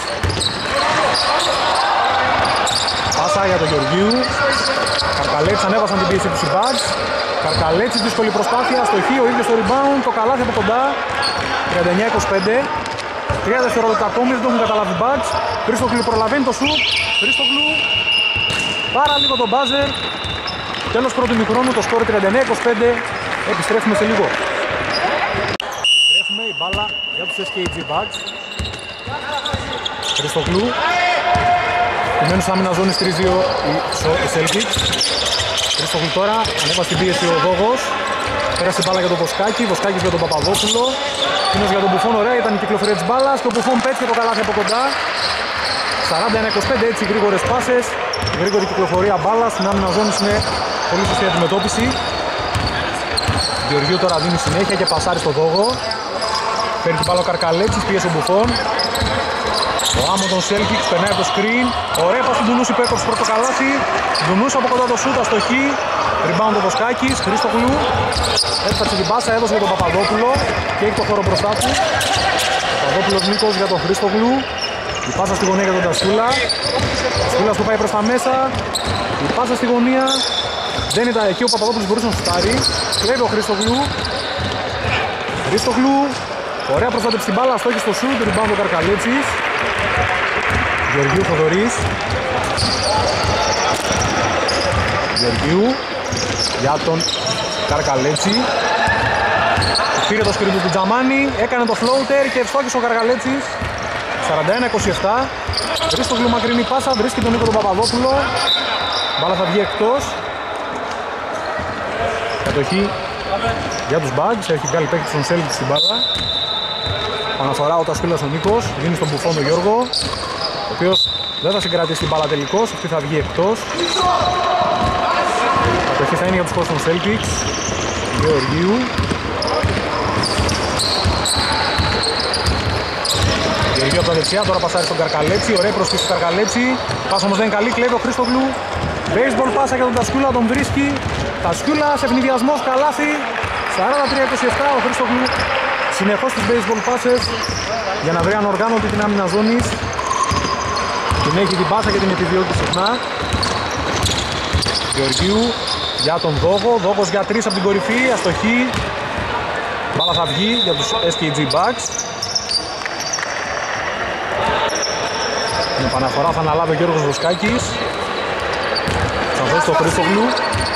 Πάσα για τον Γεωργίου. Καρκαλέτσι ανέβασαν την πίεση του οι Bucks. Καρκαλέτσι δύσκολη προσπάθεια, αστοχή, ο ίδιος το rebound, το καλάθι από κοντά, τριάντα εννέα είκοσι πέντε. τρία δευτερόλεπτα ακόμη, δεν το έχουν καταλάβει οι Bucks. Χρήστογλου προλαβαίνει το σουτ. Χρήστογλου, πάρα λίγο τον μπάζερ. Τέλος πρώτου μικρόνου, το σκόρ τριάντα εννέα είκοσι πέντε. Επιστρέφουμε σε λίγο. Επιστρέφουμε η μπάλα για τους ες κέι τζι Bucks. Χρήστογλου. Μένουν στα άμυνα ζώνης τρία δύο οι Celtics. Χρήστογλου τώρα, ανέβασε την πίεση ο Δόγος. Πέρασε την μπάλα για τον Βοσκάκη, Βοσκάκης για τον Παπαδόπουλο. Εκείνος για τον Μπουφόν, ωραία ήταν η κυκλοφορία της μπάλας και ο Μπουφόν πέτυχε το καλάθι από κοντά. σαράντα ένα είκοσι πέντε, έτσι γρήγορες πάσες, γρήγορη κυκλοφορία μπάλας. Στην άμυνα ζώνης είναι πολύ σωστή αντιμετώπιση. Γεωργίου τώρα δίνει συνέχεια και πασάρει στο Δόγο. Παίρνει την μπάλα ο Καρκαλέτσης, πίεσε ο Μπουφόν. Ο Άμον των Celtics περνάει από το screen. Ωραία πας του Ντουνούση που έκοψε πρώτο καλάθι. Ντουνούση από κοντά το σούτ, αστοχή. Rebound ο Βοσκάκης, Χρήστογλου. Έφταξε την πάσα, έδωσε για τον Παπαδόπουλο και έχει το χώρο μπροστά του. Παπαδόπουλος Νίκος για τον Χρήστογλου. Η πάσα στη γωνία για τον Τασούλα. Τασούλας που πάει προς τα μέσα. Η πάσα στη γωνία. Δεν ήταν εκεί, ο Παπαδόπουλος μπορούσε να σουτάρει. Κλέβει ο Χρήστογλου. Χρήστογλου. Ωραία προστάτευση στην μπάλα, στόχι στο σουτ. Rebound ο Καρκαλέτσης. Γεωργίου Θοδωρής. Γεωργίου για τον Καρκαλέτσι. Πήρε το σκριν του Τζαμάνι, έκανε το floater και ευστόχησε ο Καρκαλέτσης. σαράντα ένα είκοσι επτά. Χρήστογλου μακρινή πάσα, βρίσκει τον Νίκο τον Παπαδόπουλο. Μπάλα θα βγει εκτός. Κατοχή για τους Bugs, έχει βγάλει παίκτη στον Celtics στην μπάλα. Αναφορά ο Τασκούλας ο Νίκος, δίνει στον Μπουφόν τον Γιώργο, ο οποίος δεν θα συγκρατήσει την μπάλα τελικώς, αυτή θα βγει εκτός. Κατοχή θα είναι για τους χώρους των Celtics. Γεωργίου. Γεωργίου από τα δεξιά, τώρα πασάρει στον Καρκαλέτσι, ωραία προσθήκη στον Καρκαλέτσι. Πάσα όμως δεν είναι καλή, κλέβει ο Χρήστογλου. Baseball πάσα για τον Τασκούλα, τον βρίσκει. Τασκούλας, ευνηδιασμός, καλάθι. σαράντα τρία είκοσι επτά, ο Χρήστογλου συνεχώς τις baseball passes για να βρει ανοργάνωτη την άμυνα ζώνης. Την έχει την πάσα και την επιδιώκει συχνά. Γεωργίου για τον Δόγο, Δόγος για τρεις από την κορυφή, αστοχή. Μπάλα θα βγει για τους ες κέι τζι Bucks. Την επαναφορά θα αναλάβει ο Γιώργος Βοσκάκης. Θα δώσει το Χρήστογλου.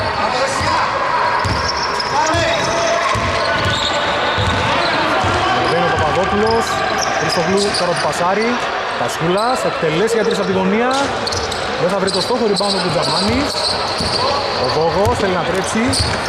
Μπαίνει ο Παπαδόπουλος. Χρήστογλου τώρα του πασάρει. Τασκούλας, εκτελέσει για τρεις από τη γωνία. Δεν θα βρει το στόχο, rebound του Τζαμάνης. Ο Δόγος θέλει να τρέξει.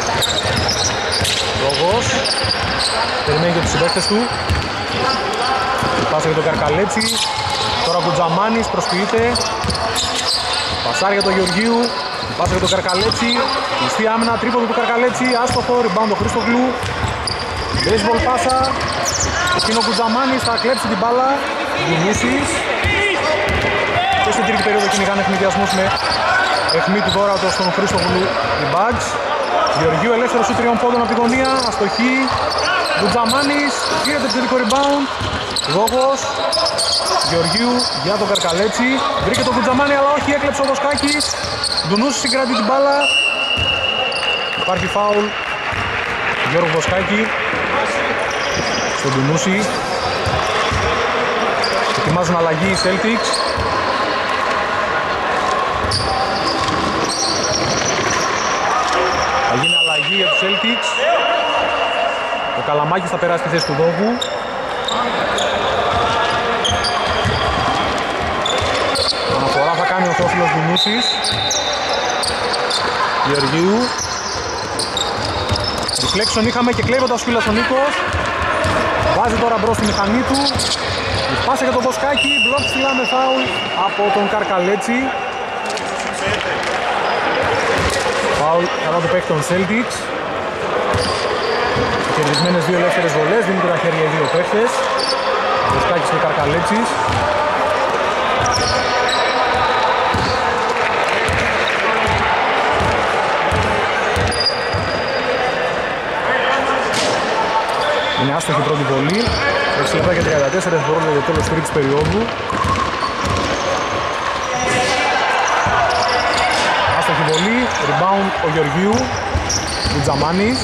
Δόγος περιμένει και τους συμπαίκτες του. Πάσα για τον Καρκαλέτσι. Τώρα ο Τζαμάνης προσποιείται. Πασάρει για τον Γεωργίου. Πάσα για τον Καρκαλέτσι. Μισθή άμυνα, τρίποδο του Καρκαλέτσι. Άστοχο, rebound του Χρήστογλου. Baseball πάσα. Είναι ο Κουτζαμάνης, θα κλέψει την μπάλα. Δινήσεις. Και στην τρίτη περίοδο κυνηγάνε εχνηδιασμούς με αιχμή του δώρα του στον Χρήστογλου οι Bugs. Γεωργίου ελεύθερο σου τριών πόντων από τη γωνία. Αστοχή. Κουτζαμάνης. Γίνεται επιθετικό rebound. Δόγος. Γεωργίου για τον Καρκαλέτσι. Βρήκε τον Κουτζαμάνη αλλά όχι, έκλεψε ο Βοσκάκης. Ντουνούσης συγκρατεί την μπάλα. Υπάρχει φάουλ. Γιώργο Βοσκάκη στον Ντουνούση. Ετοιμάζουν αλλαγή οι Celtics. Θα γίνει αλλαγή για τους Celtics. Ο Καλαμάκης θα περάσει στη θέση του Δόγου. Αναφορά θα κάνει ο Θόφιλος Ντουνούσης. Γεωργίου. Deflection είχαμε και κλέβει ο Τασκούλας ο Νίκος. Βάζει τώρα μπρος τη μηχανή του. Η πάσα για τον Βοσκάκη. Μπλοκ ψηλά με φάουλ από τον Καρκαλέτσι. Φάουλ κατά του παίκτη των Celtics. Κερδισμένες δύο ελεύθερες βολές. Δίνουν τα χέρια οι δύο παίκτες. Βοσκάκης και Καρκαλέτσης. Είναι άστοχη πρώτη βολή. έξι λεπτά και τριάντα τέσσερα δευτερόλεπτα για το τέλος τρίτης περίοδου. Άστοχη βολή. Rebound ο Γεωργίου. Του Τζαμάνης.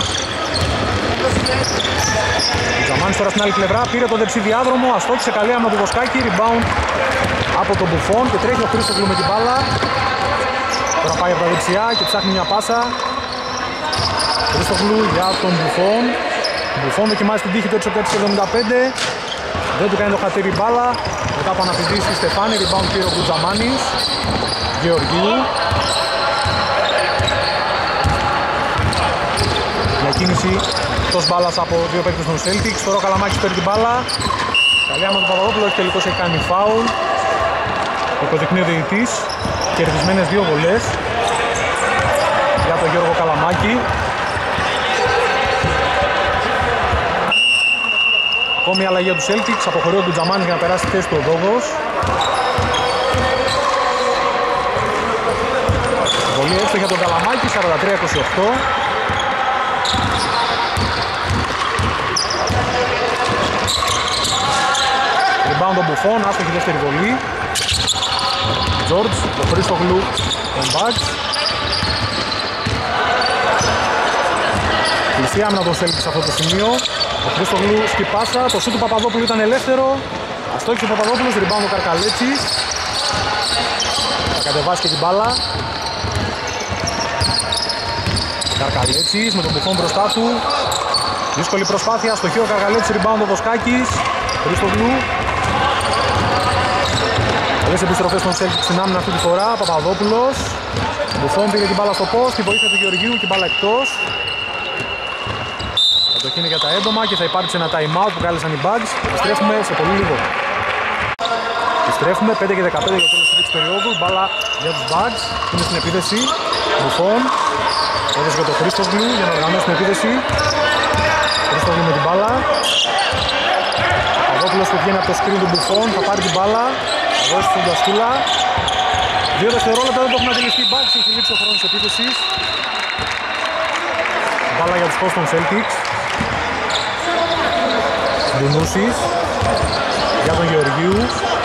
Ο Τζαμάνης τώρα στην άλλη πλευρά. Πήρε το δεξί διάδρομο. Αστόχησε καλή άμυνα του Βοσκάκη. Rebound από τον Μπουφόν. Και τρέχει ο Χρήστογλου με την μπάλα. Τώρα πάει από τα δεξιά και ψάχνει μια πάσα. Χρήστογλου για τον Μπουφόν. Μπουφόν δοκιμάζει την τύχη του έξω από τα εβδομήντα πέντε. Δεν του κάνει το χατήρι μπάλα. Μετά από αναπηδήσει στη Στεφάνη. Rebound πήρε ο Κουτζαμάνης. Γεωργίου. Διακίνηση εκτός μπάλας από δύο παίκτες των Celtics. Τώρα ο Καλαμάκης παίρνει την μπάλα. Καλή άμα του Παπαδόπουλου, όχι τελικώς έχει κάνει φάουλ. Το υποδεικνύει ο διαιτητής. Κερδισμένες δύο βολές για τον Γιώργο Καλαμάκη. Ακόμη αλλαγή για τους Celtics, αποχωρεί ο Ντουτζαμάνης για να περάσει τη θέση του ο Δόγος. Πολύ έξω για τον Καλαμάκη, σαράντα τρία είκοσι οκτώ. Rebound τον Μπουφόν, άστοχη δεύτερη βολή. Τζόρτζ, ο Χρήστογλου, τον Μπάτζ. Κλειστή άμυνα τον Celtics σε αυτό το σημείο. Ο Χρήστογλου σκυπάσα, το σούτ του Παπαδόπουλου ήταν ελεύθερο. Αστόχησε ο Παπαδόπουλος, rebound ο Καρκαλέτσης. Θα κατεβάσει και την μπάλα. Καρκαλέτσης με τον Μπουφόν μπροστά του. Δύσκολη προσπάθεια, αστοχή ο Καρκαλέτσης, rebound ο Βοσκάκης. Χρήστογλου. Καλές επιστροφές των Celtics στην άμυνα αυτή τη φορά. Παπαδόπουλος. Μπουφόν πήρε την μπάλα στο post, τη βοήθεια του Γεωργίου και μπάλα εκτός. Κατοχή είναι για τα έντομα και θα υπάρξει ένα time out που κάλεσαν οι Bugs. Επιστρέφουμε σε πολύ λίγο. Επιστρέφουμε πέντε και δεκαπέντε για το τέλος της περίοδου. Μπάλα για τους Bugs. Είναι στην επίθεση. Μπουφόν. Έδωσε για τον Χρήστογλου για να οργανώσει την επίθεση. Χρήστογλου με την μπάλα. Παπαδόπουλος που βγαίνει από το screen του Μπουφόν. Θα πάρει την μπάλα. Θα δώσει στον Ντασκούλα. Δύο δευτερόλεπτα δεν το έχουν αντιληφθεί οι Bugs. Έχει λήξει ο χρόνος της επίθεσης. Μπάλα για τους Boston Celtics. Ντουνούσης για τον Γεωργίου.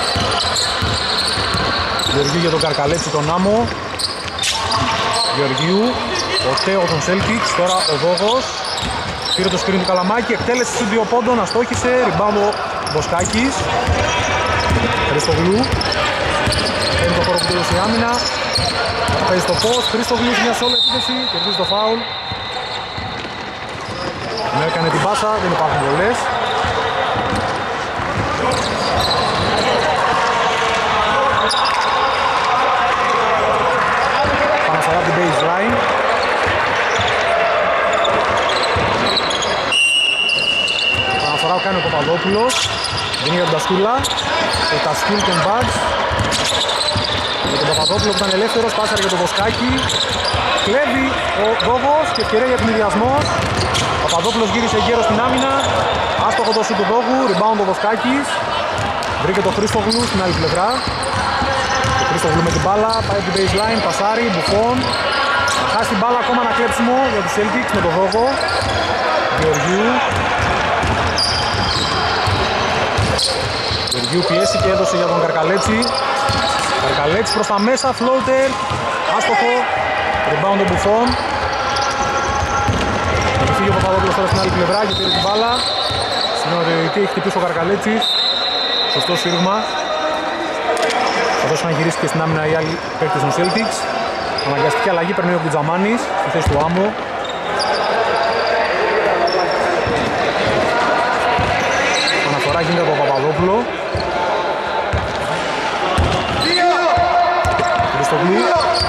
Γεωργίου για τον Καρκαλέτσι, τον Άμμο. Γεωργίου, ο Τέο των Celtics, τώρα ο Δόγος. Πήρε το screen του Καλαμάκη, εκτέλεση στους δύο πόντων, αστόχησε, rebound ο Βοσκάκης. Χρήστογλου. Παίρνει το χώρο που τέλειωσε η άμυνα. Παίζει στο post, Χρήστογλου μια σόλο επίθεση, κερδίζει το φάουλ. Ναι, έκανε την πάσα, δεν υπάρχουν βολές. Παναφορά την baseline. Παναφορά που κάνει ο Παπαδόπουλος. Δίνει για τον Τασκούλα. Το Τασκούλ των Bugs. Με τον Παπαδόπουλο που ήταν ελεύθερος, πάσαρε για τον Βοσκάκη. Κλέβει ο Δόγος και ευκαιρία για ευνηδιασμό. Ο Παπαδόπουλος γύρισε γέρο στην άμυνα. Άστοχο το σου του Δόγου, rebound ο Βοσκάκης. Βρήκε το Χρήστογλου στην άλλη πλευρά. Το Χρήστογλου με την μπάλα, πάει την baseline, πασάρι, Μπουφόν. Θα χάσει την μπάλα, ακόμα ένα κλέψιμο για τους Celtics με τον Δόγο. Γεωργίου. Γεωργίου πιέσει και έδωσε για τον Καρκαλέτσι. Καρκαλέτσι προς τα μέσα, floater. Άστοχο, rebound ο Μπουφόν. Έχει φύγει ο Παπαδόπουλος τώρα στην άλλη πλευρά και πήρε την μπάλα. Στην ορειοητή έχει χτυπήσει ο Καρκαλέτσης. Σωστό σύρμα. Θα δώσει να γυρίσει και στην άμυνα οι άλλοι παίκτες των Celtics. Αναγκαστική αλλαγή, παίρνει ο Κουτζαμάνης στη θέση του Άμμο. Αναφορά γίνεται από τον Παπαδόπουλο. Χριστογλου.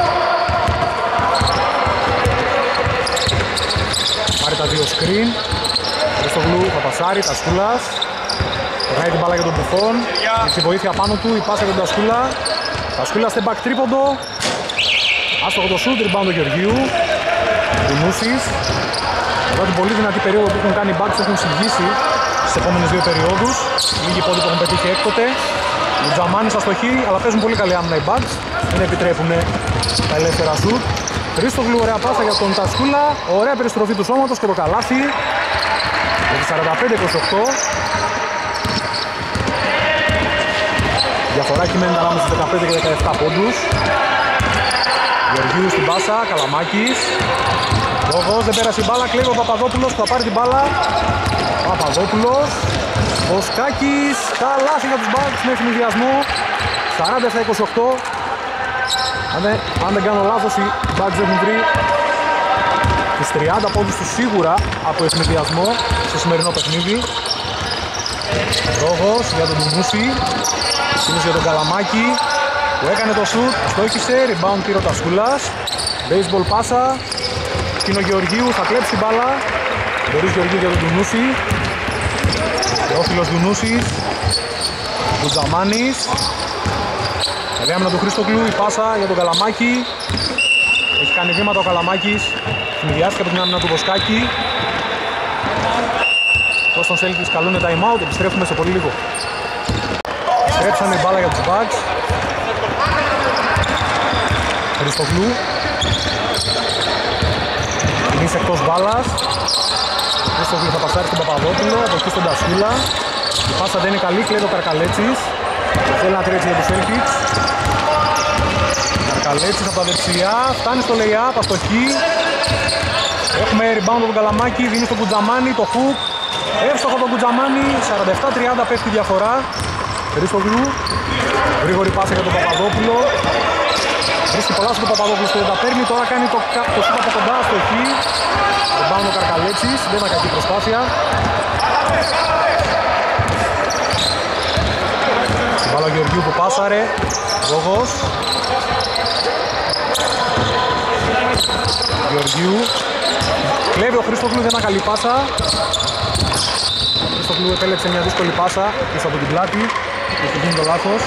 Πάρει τα δύο screen. Χριστογλου θα πασάρει, Τασκούλας. Περνάει την μπάλα για τον Μπουφόν. Έχει τη βοήθεια πάνω του, η πάσα για τον Τασκούλα. Τασκούλα στην back τρίποντο. Άστοχο το shoot, rebound του Γεωργίου. Ντουνούσης. Εδώ την πολύ δυνατή περίοδο που έχουν κάνει οι Bucks έχουν συγγύσει στις επόμενες δύο περιόδους. Λίγοι πόντοι που έχουν πετύχει έκτοτε. Ο Τζαμάνης αστοχή, αλλά παίζουν πολύ καλή άμυνα οι Bucks. Δεν επιτρέπουν τα ελεύθερα shoot. Χρήστογλου, ωραία πάσα για τον Τασκούλα. Ωραία περιστροφή του σώματος και το καλάθι. Για τη σαράντα πέντε είκοσι οκτώ. Διαφορά κειμένεται ανάμεσα στους δεκαπέντε και δεκαεπτά πόντους. Γεωργίου στην πάσα, Καλαμάκης. Λόγος, δεν πέρασε η μπάλα, κλέβει ο Παπαδόπουλος που θα πάρει την μπάλα. Παπαδόπουλος. Βοσκάκης, καλάθι για τους Bucks με ευνηδιασμό. σαράντα επτά είκοσι οκτώ. Αν δεν, αν δεν κάνω λάθος, οι Bucks έχουν βρει τους τριάντα πόντους τους σίγουρα από ευνηδιασμό στο σημερινό παιχνίδι. Λόγος για τον Ντουνούση. Σύνος για τον Καλαμάκη που έκανε το shoot, στόχισε, rebound πήρε ο Τασκούλας. Baseball πάσα, Κίνο Γεωργίου, θα κλέψει την μπάλα. Μπορείς Γεωργίου για τον Ντουνούση. Θεόφιλος Ντουνούσης. Μπουτζαμάνης. Καλή άμυνα του Χρήστογλου, η πάσα για τον Καλαμάκη. Έχει κάνει βήματα ο Καλαμάκης. Συνδυάστηκε από την άμυνα του Βοσκάκη. των Celtics καλούν time out, επιστρέφουμε σε πολύ λίγο. Επιστρέψαμε η μπάλα για τους Bucks. Χριστοκλού. Κινείς εκτός μπάλας. Ο Χριστοκλού θα πασάρει στον Παπαδόπουλο, από εκεί στον Τασούλα. Η πάσα δεν είναι καλή, κλέβει ο Καρκαλέτσης. Θέλει να τρέξει για τους Celtics. Καρκαλέτσης από τα δεξιά, φτάνει στο lay-up, αστοχή. Έχουμε rebound από τον Καλαμάκη, δίνει στον Κουτζαμάνι, το hook. Εύστοχο τον Κουτζαμάνι, σαράντα επτά τριάντα πέφτει η διαφορά. Χρήστογλου, γρήγορη πάσα για τον Παπαδόπουλο. Βρίσκει πολλά στον Παπαδόπουλο, δεν τα παίρνει, τώρα κάνει το, το σούτ από κοντά, αστοχή. Rebound ο Καρκαλέτσης, δεν ήταν κακή προσπάθεια. Μπάλα Γεωργίου που πάσαρε, Γόγος. Γεωργίου. Κλέβει ο Χρήστογλου, δεν ήταν καλή πάσα. Ο Χρήστογλου επέλεξε μια δύσκολη πάσα πίσω από την πλάτη. Έχει γίνει το λάθος.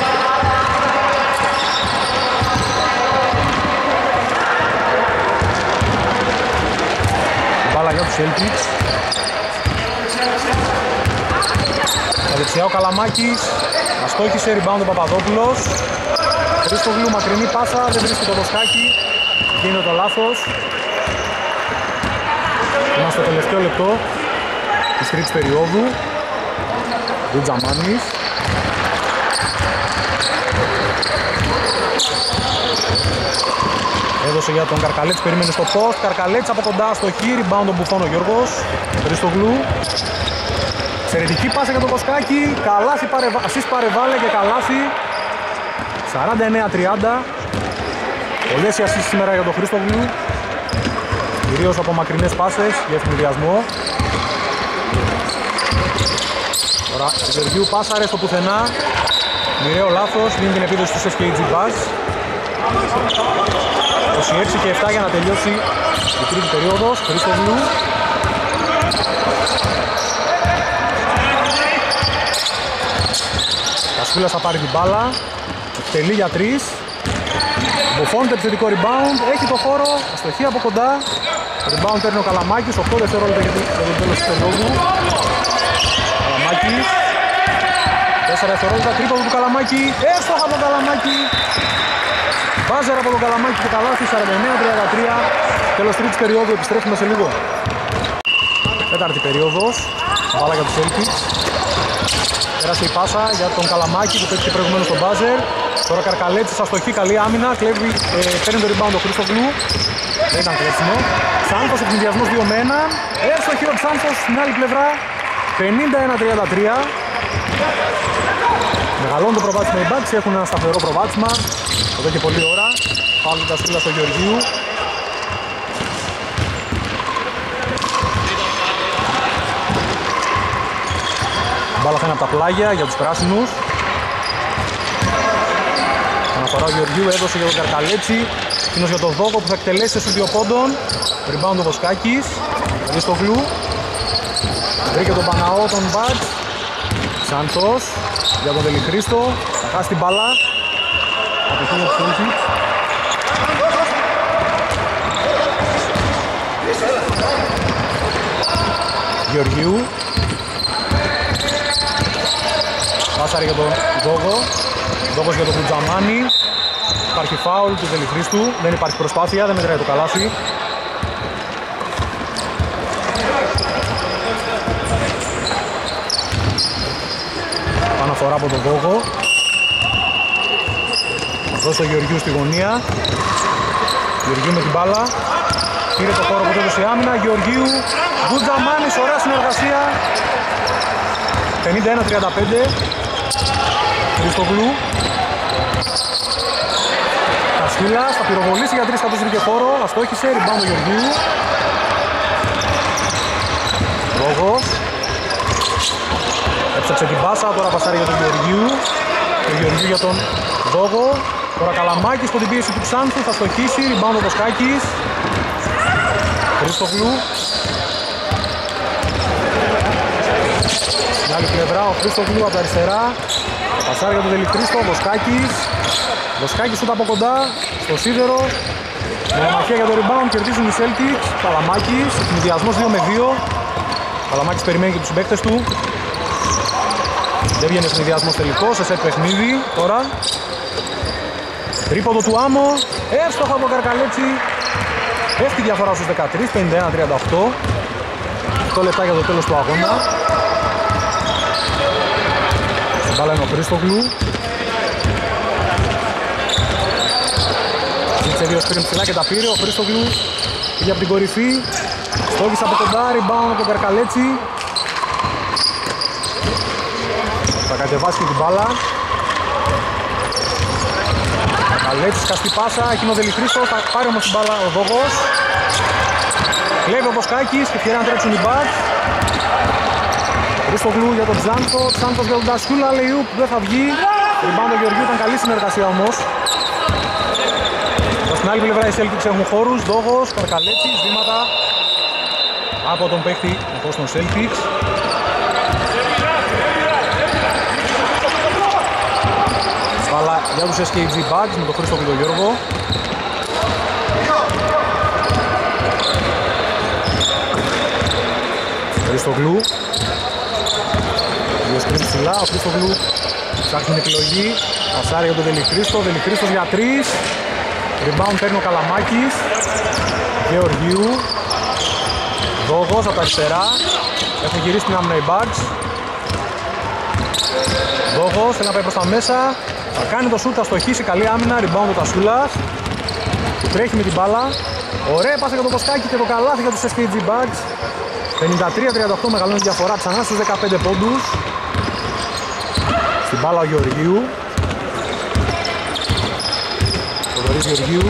Μπάλα για τους Celtics. Στα δεξιά ο Καλαμάκης. Αστόχησε, rebound ο Παπαδόπουλος. Χρήστογλου, μακρινή πάσα, δεν βρίσκει το Βοσκάκι. Γίνεται το λάθος. Είμαστε στο τελευταίο λεπτό της τρίτης περίοδου. Γκουτζαμάνης. Έδωσε για τον Καρκαλέτς, περίμενε στο post. Καρκαλέτς από κοντά στο χ, rebound τον Μπουφόν ο Γιώργος. Χριστογλού. Εξαιρετική πάσα για τον Βοσκάκι. Καλάθι παρεβα... assist παρεβάλλε και καλάθι. σαράντα εννέα τριάντα. Πολλές οι assist σήμερα για τον Χρήστογλου. Κυρίως από μακρινές πάσες για ευνηδιασμό. Τώρα ο Γεωργίου πάσαρε στο πουθενά. Μοιραίο λάθος, δίνει την επίδοση στους ες κέι τζι Bucks. είκοσι έξι και επτά για να τελειώσει η τρίτη περίοδος. Χρήστογλου. Κασπίλας θα πάρει την μπάλα. Τελεί για τρεις. Μπουφώνεται επιθετικό rebound, έχει το χώρο, αστοχή από κοντά. Rebound παίρνει ο Καλαμάκης, οκτώ δευτερόλεπτα για το τέλος του περίοδου. Καλαμάκης. τέσσερα δευτερόλεπτα, τρίποντο του Καλαμάκη. Έστοχα από τον Καλαμάκη. Μπάζερ από τον Καλαμάκη και καλάθι, σαράντα εννέα τριάντα τρία. Τέλος τρίτης περίοδου, επιστρέφουμε σε λίγο. Τέταρτη περίοδος, μπάλα για τους Celtics. Πέρασε η πάσα για τον Καλαμάκη που πέτυχε προηγουμένως στον μπάζερ. Τώρα Καρκαλέτσης αστοχή, καλή άμυνα, κλέβει, ε, παίρνει το rebound ο Χρήστογλου. Δεν ήταν κλέψιμο. Ξάνθος εκμηδιασμός δύο με ένα. Εύστοχη ο Ξάνθος στην άλλη πλευρά. πενήντα ένα τριάντα τρία. Μεγαλώνει το προβάδισμα οι Bucks, έχουν ένα σταθερό προβάδισμα. Εδώ και πολλή ώρα. Πάλι τα σκούλα στο Γεωργίου. Μπάλα θα είναι από τα πλάγια για τους πράσινους. Αναφορά ο Γεωργίου, έδωσε για τον Καρκαλέτσι. Εκείνος για τον Δόκο που θα εκτελέσει στους δύο πόντων. Rebound ο Βοσκάκης. Χριστογλου. Βρήκε τον Παναό των Bucks. Σάντος για τον Δελιχρήστο. Θα χάσει την μπάλα. Απευθύνει ο Celtics. Γεωργίου. Πάσαρε για τον Δόκο. Δόκος για τον Κουτζαμάνι. Υπάρχει φάουλ του Δελιχρήστου. Δεν υπάρχει προσπάθεια, δεν μετράει το καλάθι. Αναφορά από τον Δόκο. Δώσει το Γεωργίου στη γωνία. Γεωργίου με την μπάλα. Πήρε το χώρο που το έδωσε η άμυνα. Γεωργίου. Κουτζαμάνις, ωραία συνεργασία. πενήντα ένα τριάντα πέντε. Χριστογλου. Κασφίλας θα πυροβολήσει για τρεις κατός βρήκε χώρο. Αστόχησε, rebound του Γεωργίου. Λόγος. Έψαξε την πάσα, τώρα πασάρει για τον Γεωργίου. Το Γεωργίου για τον Δόγο. Τώρα Καλαμάκης από την πίεση του Ξάνθου θα στοχίσει. Rebound ο Βοσκάκης. Χριστογλου. Στην άλλη πλευρά ο Χριστογλου από τα αριστερά. Πασάρει για τον Δελιχρήστο, Βοσκάκης. Βοσκάκης σούτ από κοντά, στο σίδερο. Μονομαχία για το rebound, κερδίζουν οι Celtics. Καλαμάκης, εκμηδιασμός δύο με δύο. Καλαμάκης περιμένει και τους συμπαίκτες του. Δεν βγαίνει συνδυασμός τελικός, σε σετ παιχνίδι τώρα. Τρίποντο του Άμο, εύστοχο από τον Καρκαλέτσι. Πέφτει η διαφορά στους δεκατρείς, πενήντα ένα τριάντα οκτώ. οκτώ λεπτά για το τέλος του αγώνα. Στην μπάλα είναι ο Χρήστογλου. Ζήτησε δύο σπίριν ψηλά και τα πήρε. Ο Χρήστογλου πήγε από την κορυφή. Στόχισε από κοντά, rebound από τον Καρκαλέτσι. Θα κατεβάσει και την μπάλα. Καρκαλέτσις, καστή πάσα, εκείνο Δελιχρήστος, θα πάρει όμως την μπάλα ο Δόγος. Κλέβει ο Βοσκάκης και ευκαιρία να τρέξουν οι μπακς. Χρήστογλου για τον Τζάνκο, Τζάνκος για τον Τασιούλα, Λεϊούπ, δεν θα βγει. Rebound του Γεωργίου, ήταν καλή συνεργασία όμως. Στην άλλη πλευρά οι Celtics έχουν χώρους, Δόγος, Καρκαλέτσις, βήματα από τον παίχτη των Celtics. Μπάλα για τους ες κέι τζι Bucks με τον Χρήστο και τον Γιώργο. Χρήστογλου. Δύο σκριν ψηλά, ο Χρήστογλου ψάχνει την επιλογή. Πασάρει για τον Δελιχρήστο, Δελιχρήστος για τρεις. Rebound παίρνει ο Καλαμάκης. Γεωργίου. Δόγος από τα αριστερά. Έχουν γυρίσει την άμυνα οι Bucks. Δόγος θέλει να πάει προς τα μέσα. Θα κάνει το σουτ, θα στοχίσει, καλή άμυνα. Rebound ο Τασούλας. Του τρέχει με την μπάλα. Ωραία πάσα για το Βοσκάκι και το καλάθι για τους ες κέι τζι Bucks. πενήντα τρία τριάντα οκτώ μεγαλώνει διαφορά ξανά στους δεκαπέντε πόντους. Στην μπάλα ο Γεωργίου. Ο Δωρής Γεωργίου.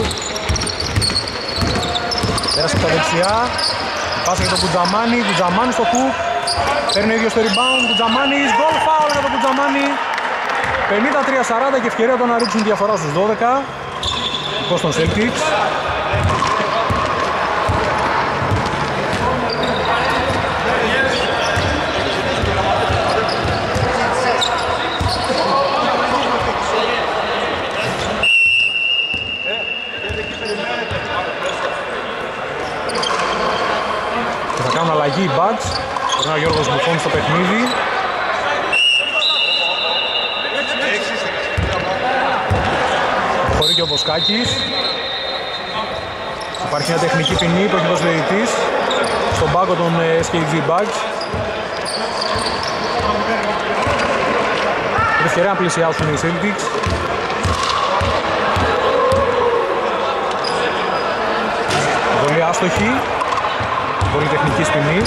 Πέρασε από τα δεξιά. Πάσα για τον Κουτζαμάνι. Κουτζαμάνι στο κουκ. Παίρνει ο ίδιος το rebound. Κουτζαμάνις. Goal foul για τον Κουτζαμάνι. πενήντα τρία σαράντα και ευκαιρία το να ρίξουν διαφορά στους δώδεκα. Δικός των Celtics. Και θα κάνουν αλλαγή οι Bucks. Περνά ο Γιώργος Μπουφών στο παιχνίδι. Χωρί και ο Βοσκάκης. Υπάρχει μια τεχνική ποινή που έχει δώσει ο διαιτητής στον πάγκο των ες κέι τζι Bucks. Είναι ευκαιρία να πλησιάσουν οι Celtics. Πολύ άστοχη. Πολύ τεχνική ποινή.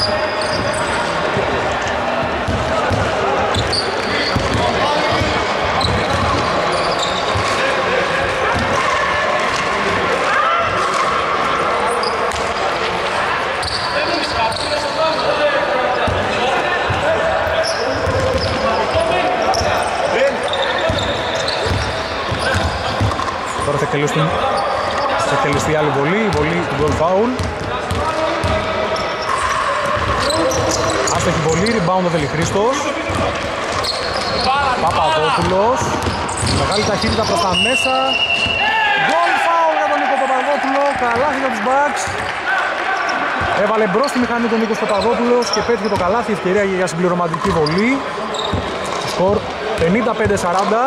Τώρα θα εκτελεστεί, θα εκτελεστεί άλλη βολή, η βολή του goal foul. Άστοχη βολή, rebound ο Δελιχρήστος. Παπαδόπουλος. Μεγάλη ταχύτητα προς τα μέσα. Goal foul για τον Νίκο Παπαδόπουλο. Καλάθι για τους Bucks. Έβαλε μπρος τη μηχανή τον Νίκος Παπαδόπουλος και πέτυχε το καλάθι, ευκαιρία για συμπληρωματική βολή. Σκορ πενήντα πέντε σαράντα.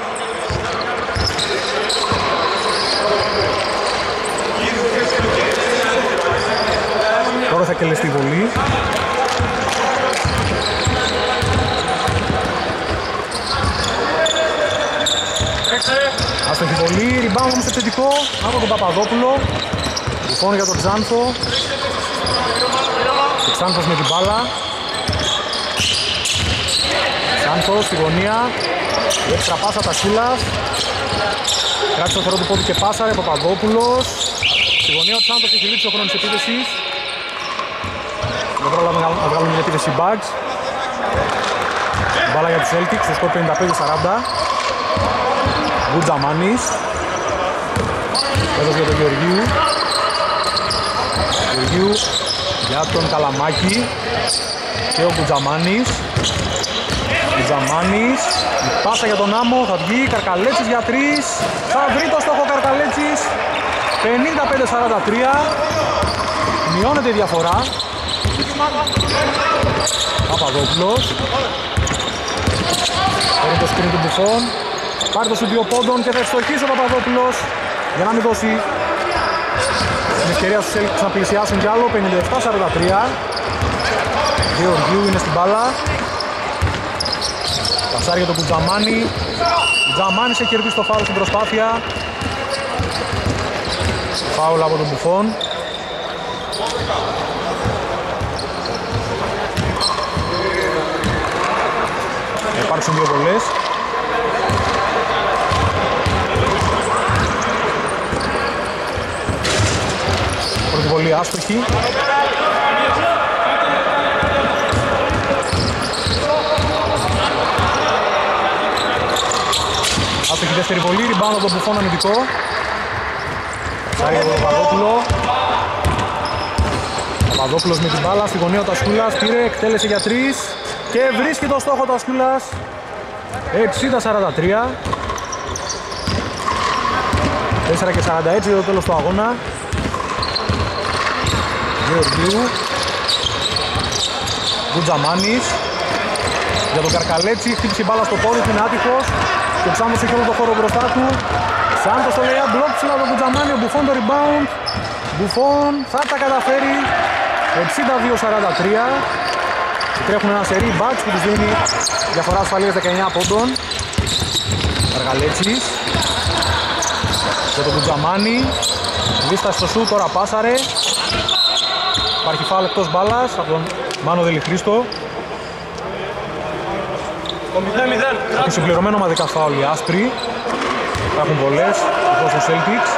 Τώρα θα εκτελεστεί η βολή. Άστοχη βολή, rebound όμως επιθετικό από τον Παπαδόπουλο. Λοιπόν για τον Τζάνθο. Και Τζάνθος με την μπάλα. Τζάνθος στη γωνία. Έξτρα πάσα Τασίλας. Κράτησε το θερό του πόδι και πάσαρε. Παπαδόπουλος. Στη γωνία ο Τζάνθος έχει λήξει ο χρόνος της επίθεσης. Δεν πρόλαβε να βγάλουν μια επίθεση Bucks. Μπάλα για τους Celtics, στο σκορ πενήντα πέντε σαράντα. Γκουτζαμάνης. Έδωσε για τον Γεωργίου. Γεωργίου για τον Καλαμάκη. Και ο Γκουτζαμάνης. Γκουτζαμάνης. Η πάσα για τον Άμμο, θα βγει. Καρκαλέτσις για τρεις. Θα βρει το στόχο Καρκαλέτσις. πενήντα πέντε σαράντα τρία. Μειώνεται η διαφορά. Παπαδόπουλος. Παίρνει το σκριν του Μπουφόν. Πάρει το σου δύο πόντων και θα ευστοχίσει ο Παπαδόπουλος για να μην δώσει την ευκαιρία στους Celtics να πλησιάσουν κι άλλο. πενήντα επτά σαράντα τρία. Γεωργίου είναι στην μπάλα. Πασάρει για τον Κουτζαμάνη. Κουτζαμάνης έχει κερδίσει το φάουλ στην προσπάθεια. Φάουλ από τον Μπουφόν. Θα υπάρξουν δύο βολές. Πρώτη βολή άστοχη. Άστοχη δεύτερη βολή, rebound από τον Μπουφόν αμυντικό. Σάρει από τον Παπαδόπουλο. Παπαδόπουλος με την μπάλα στη γωνία ο Τασκούλας, πήρε, εκτέλεσε για τρεις και βρίσκει το στόχο ο Τασκούλας. εξήντα σαράντα τρία. τέσσερα και σαράντα έξι το τέλος του αγώνα. Γεωργίου. Γκουτζαμάνης. Για τον Καρκαλέτσι, χτύπησε η μπάλα στο πόδι του, είναι άτυχος και ψάχνωσε και όλο το χώρο μπροστά του. Σάντος το λέει, μπλοκ ψηλά τον Γκουτζαμάνη, ο Μπουφόν το rebound. Μπουφόν θα τα καταφέρει. εξήντα δύο σαράντα τρία. Και τρέχουν ένα σερί μπάτς που τους δίνει διαφορά ασφαλείας δεκαεννιά πόντων. Καρκαλέτσις. Για τον Γκουτζαμάνη. Λίστα στο σου, τώρα πάσαρε. Υπάρχει φάουλ εκτός μπάλας από τον Μάνο Δελιχρήστο. Έχει συμπληρωμένο ομαδικά φάουλ οι άσπροι. Υπάρχουν βολές, εδώ στο Celtics.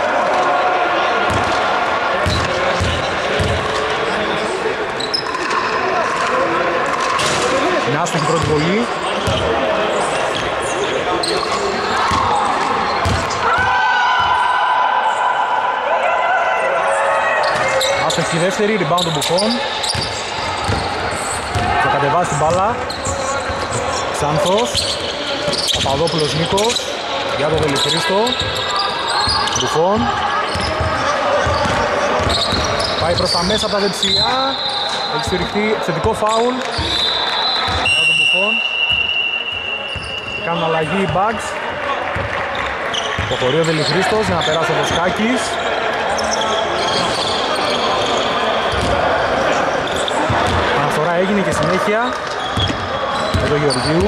Είναι άστοχη πρώτη βολή. Άστοχη δεύτερη, rebound του Μπουφόν. Θα κατεβάσει την μπάλα. Ξάνθος. Παπαδόπουλος Νίκος. Για τον Δελιχρήστο. Μπουφόν. Πάει προς τα μέσα από τα δεξιά. Έχει στηριχτεί θετικό φάουλ. Για τον Μπουφόν. Κάνουν αλλαγή οι Bugs. Προχωρεί ο Δελιχρήστος για να περάσει ο Βοσκάκης. Αναφορά έγινε και συνέχεια. Με τον Γεωργίου.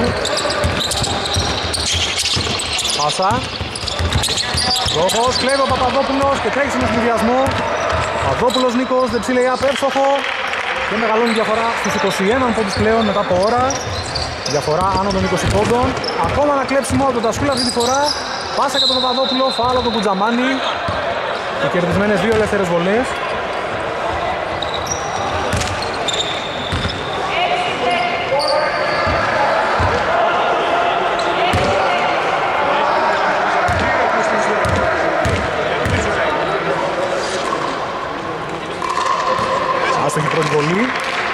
Πάσα. Λόγος, κλέβει ο Παπαδόπουλος και τρέχει με συνδυασμό. Παπαδόπουλος Νίκος, δεξί lay-up εύστοχο. Και μεγαλώνει διαφορά στους είκοσι ένα πόντους πλέον μετά από ώρα. Διαφορά άνω των είκοσι πόντων. Ακόμα ένα κλέψιμο από τον Τασκούλα αυτή τη φορά. Πάσα για τον Παπαδόπουλο, φάουλ από τον Κουτζαμάνη. Και κερδισμένες δύο ελεύθερες βολές. Άστοχη πρώτη βολή.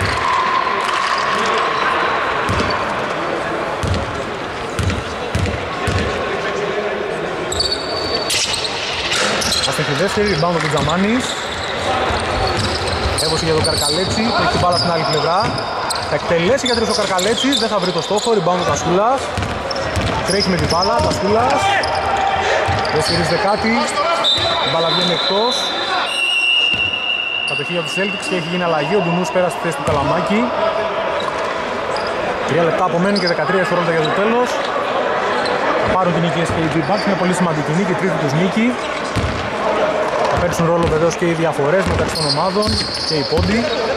Άστοχη δεύτερη, rebound ο Κουτζαμάνης. Έβωσε για τον Καρκαλέτσι, έχει την μπάλα στην άλλη πλευρά. Θα εκτελέσει για τρεις ο Καρκαλέτσις, δεν θα βρει το στόχο, rebound ο Τασκούλας. Τρέχει με την μπάλα, Τασκούλας. Δεν στηρίζεται κάτι, η μπάλα βγαίνει εκτός. Κατοχή για τους Celtics και έχει γίνει αλλαγή, ο Ντουνούς πέρασε στη θέση του Καλαμάκη. Τρία λεπτά απομένουν και δεκατρία δευτερόλεπτα για το τέλος. Θα πάρουν την νίκη ες κέι τζι Bucks, είναι πολύ σημαντική νίκη, τρίτη τους νίκη. Θα παίξουν ρόλο βεβαίως και οι διαφορές μεταξύ των ομάδων και οι πόντοι.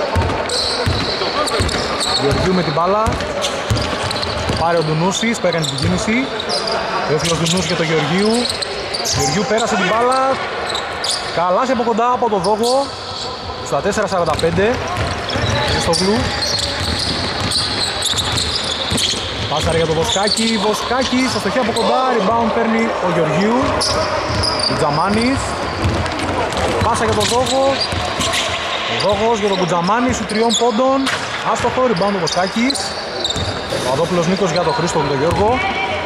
Γεωργίου με την μπάλα. Πάρει ο Ντουνούσης που έκανε την κίνηση. Δεύτερος Ντουνούσης για τον Γεωργίου. Γεωργίου πέρασε την μπάλα. Καλάσει από κοντά από το Δόγο. Στα τέσσερα σαράντα πέντε. Χριστόγλου. Πάσαρε για το Βοσκάκη. Βοσκάκη στα στοχεία από κοντά. Rebound παίρνει ο Γεωργίου. Κουτζαμάνης. Πάσα για τον Δόγο. Ο Δόγος για τον Κουτζαμάνη σου τριών πόντων. Άστοχο. Rebound ο Βοσκάκης. Ο Αδόπουλος Νίκος για τον Χρήστο και τον Γιώργο.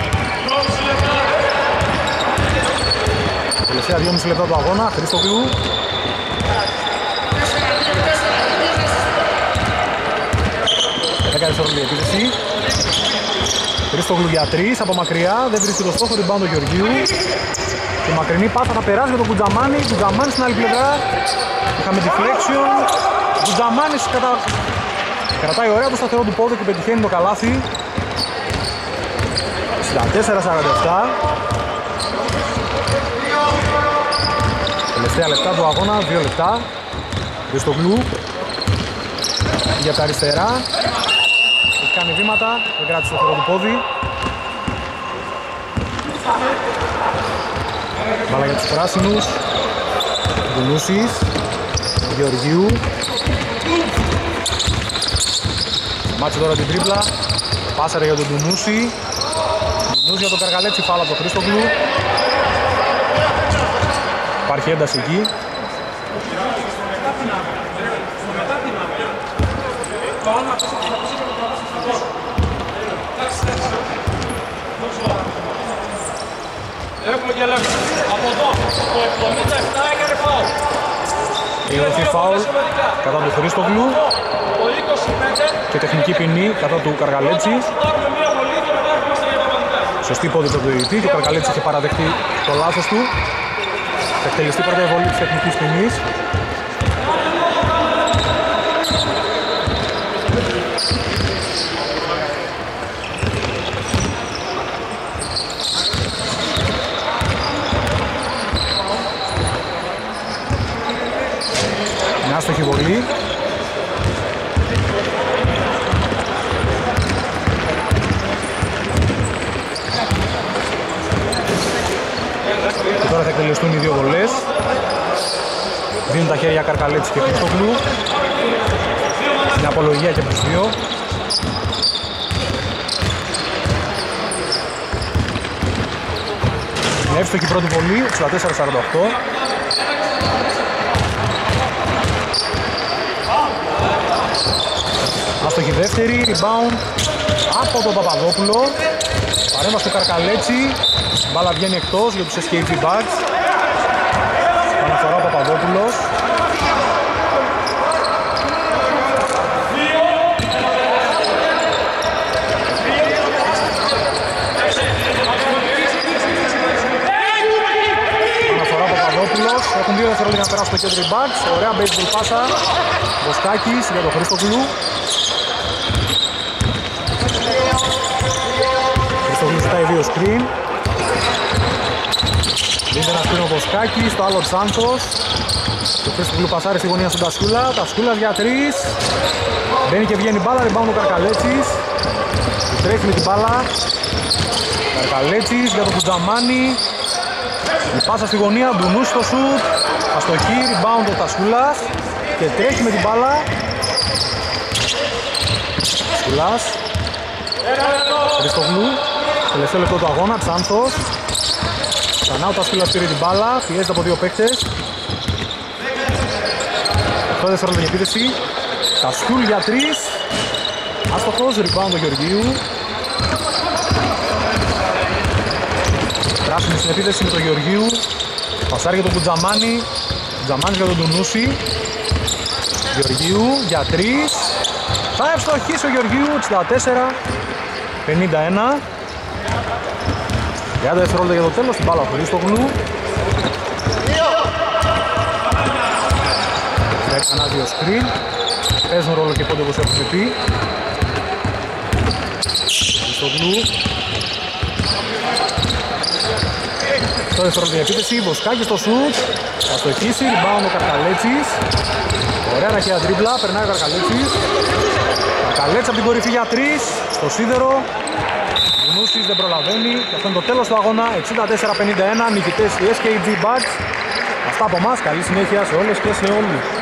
Τελευταία δυόμισι λεπτά του αγώνα. Χριστόγλου. δέκα δευτερόλεπτα η επίθεση. Χρήστογλου για τρεις από μακριά, δεν βρίσκει το στόχο, rebound του Γεωργίου. Η μακρινή πάσα θα περάσει για τον Κουτζαμάνη. Κουτζαμάνη στην άλλη πλευρά. Είχαμε deflection. Κουτζαμάνης κατα... κρατάει ωραία το σταθερό του πόδι και πετυχαίνει το καλάθι. εξήντα τέσσερα σαράντα επτά. Τελευταία λεπτά του αγώνα, δύο λεπτά. Χρήστογλου για τα αριστερά. Έχει κάνει βήματα, δεν κράτησε το σταθερό του πόδι. Μπάλα για τους πράσινους. Ντουνούσης, Γεωργίου. Μάτσε τώρα την τρίπλα. Πάσαρε για τον Ντουνούση. Ντουνούση για τον Καργαλέτσι, φάουλ από τον Χρήστογλου. Υπάρχει ένταση εκεί. Έχουμε και λέμε. Από εδώ, το εβδομήντα επτά έκανε φάουλ. Έχει φάουλ κατά του Χρήστογλου και τεχνική ποινή κατά του Καργαλέτσι. Σωστή υπόδειξη από το διαιτητή και ο Καργαλέτσι είχε παραδεχτεί το λάθος του. Θα εκτελεστεί πρώτα η βολή της τεχνικής ποινής. Μια άστοχη βολή. Και τώρα θα εκτελεστούν οι δύο βολές. Δίνουν τα χέρια Καρκαλέτσι και Χρήστογλου. Μια απολογία και προς δύο. Μια εύστοχη πρώτη βολή, εξήντα τέσσερα σαράντα οκτώ. Άστοχη δεύτερη, rebound από τον Παπαδόπουλο. Παρέμβαση του Καρκαλέτσι. Μπάλα βγαίνει εκτός για τους ες κέι τζι Bucks. Αναφορά ο Παπαδόπουλος. Αναφορά ο Παπαδόπουλος. Έχουν δύο δευτερόλεπτα να περάσουν το κέντρο οι Bucks. Ωραία baseball πάσα. Βοσκάκης για τον Χρήστογλου. Χρήστογλου ζητάει δύο screen. Δίνεται ένα screen ο Βοσκάκης, το άλλο Τσάνθος. Το Χρήστογλου πασάρει στη γωνία στον Τασκούλα. Τασκούλα για τρεις. Μπαίνει και βγαίνει μπάλα, rebound ο Καρκαλέτσης. Τρέχει με την μπάλα. Καρκαλέτσης για τον Κουτζαμάνη. Η πάσα στη γωνία, Ντουνούς στο σουτ. Αστοχή, rebound ο Τασκούλας. Και τρέχει με την μπάλα. Τασκούλας. Χρήστογλου. Τελευταίο λεπτό του αγώνα, Τσάνθος. Ξανά ο Τασκούλας πήρε την μπάλα. Πιέζεται από δύο παίκτες. οκτώ δευτερόλεπτα για επίθεση. Τασκούλ για τρεις. Άστοχος, rebound του Γεωργίου. Πράσινη στην επίθεση με τον Γεωργίου. Πασάρει για τον Κουτζαμάνη. Κουτζαμάνης για τον Ντουνούση. Γεωργίου για τρεις. Θα ευστοχίσει ο Γεωργίου, εξήντα τέσσερα πενήντα ένα. τριάντα δευτερόλεπτα για το τέλος, την μπάλα του Χρήστογλου. Έχει κανένα δύο screen. Παίζουν ρόλο και πόντε όπως έχουμε πει. Χρήστογλου. οκτώ δευτερόλεπτα για επίθεση, Βοσκάκης στο σουτ. Θα στοχίσει, rebound ο Καρκαλέτσης. Ωραία ραχαία τρίπλα, περνάει ο Καρκαλέτσης. Καρκαλέτσης από την κορυφή για τρεις, στο σίδερο. Ντουνούσης δεν προλαβαίνει και αυτό είναι το τέλος του αγώνα. εξήντα τέσσερα πενήντα ένα, νικητές οι ες κέι τζι Bucks. Αυτά από εμάς, καλή συνέχεια σε όλες και σε όλους.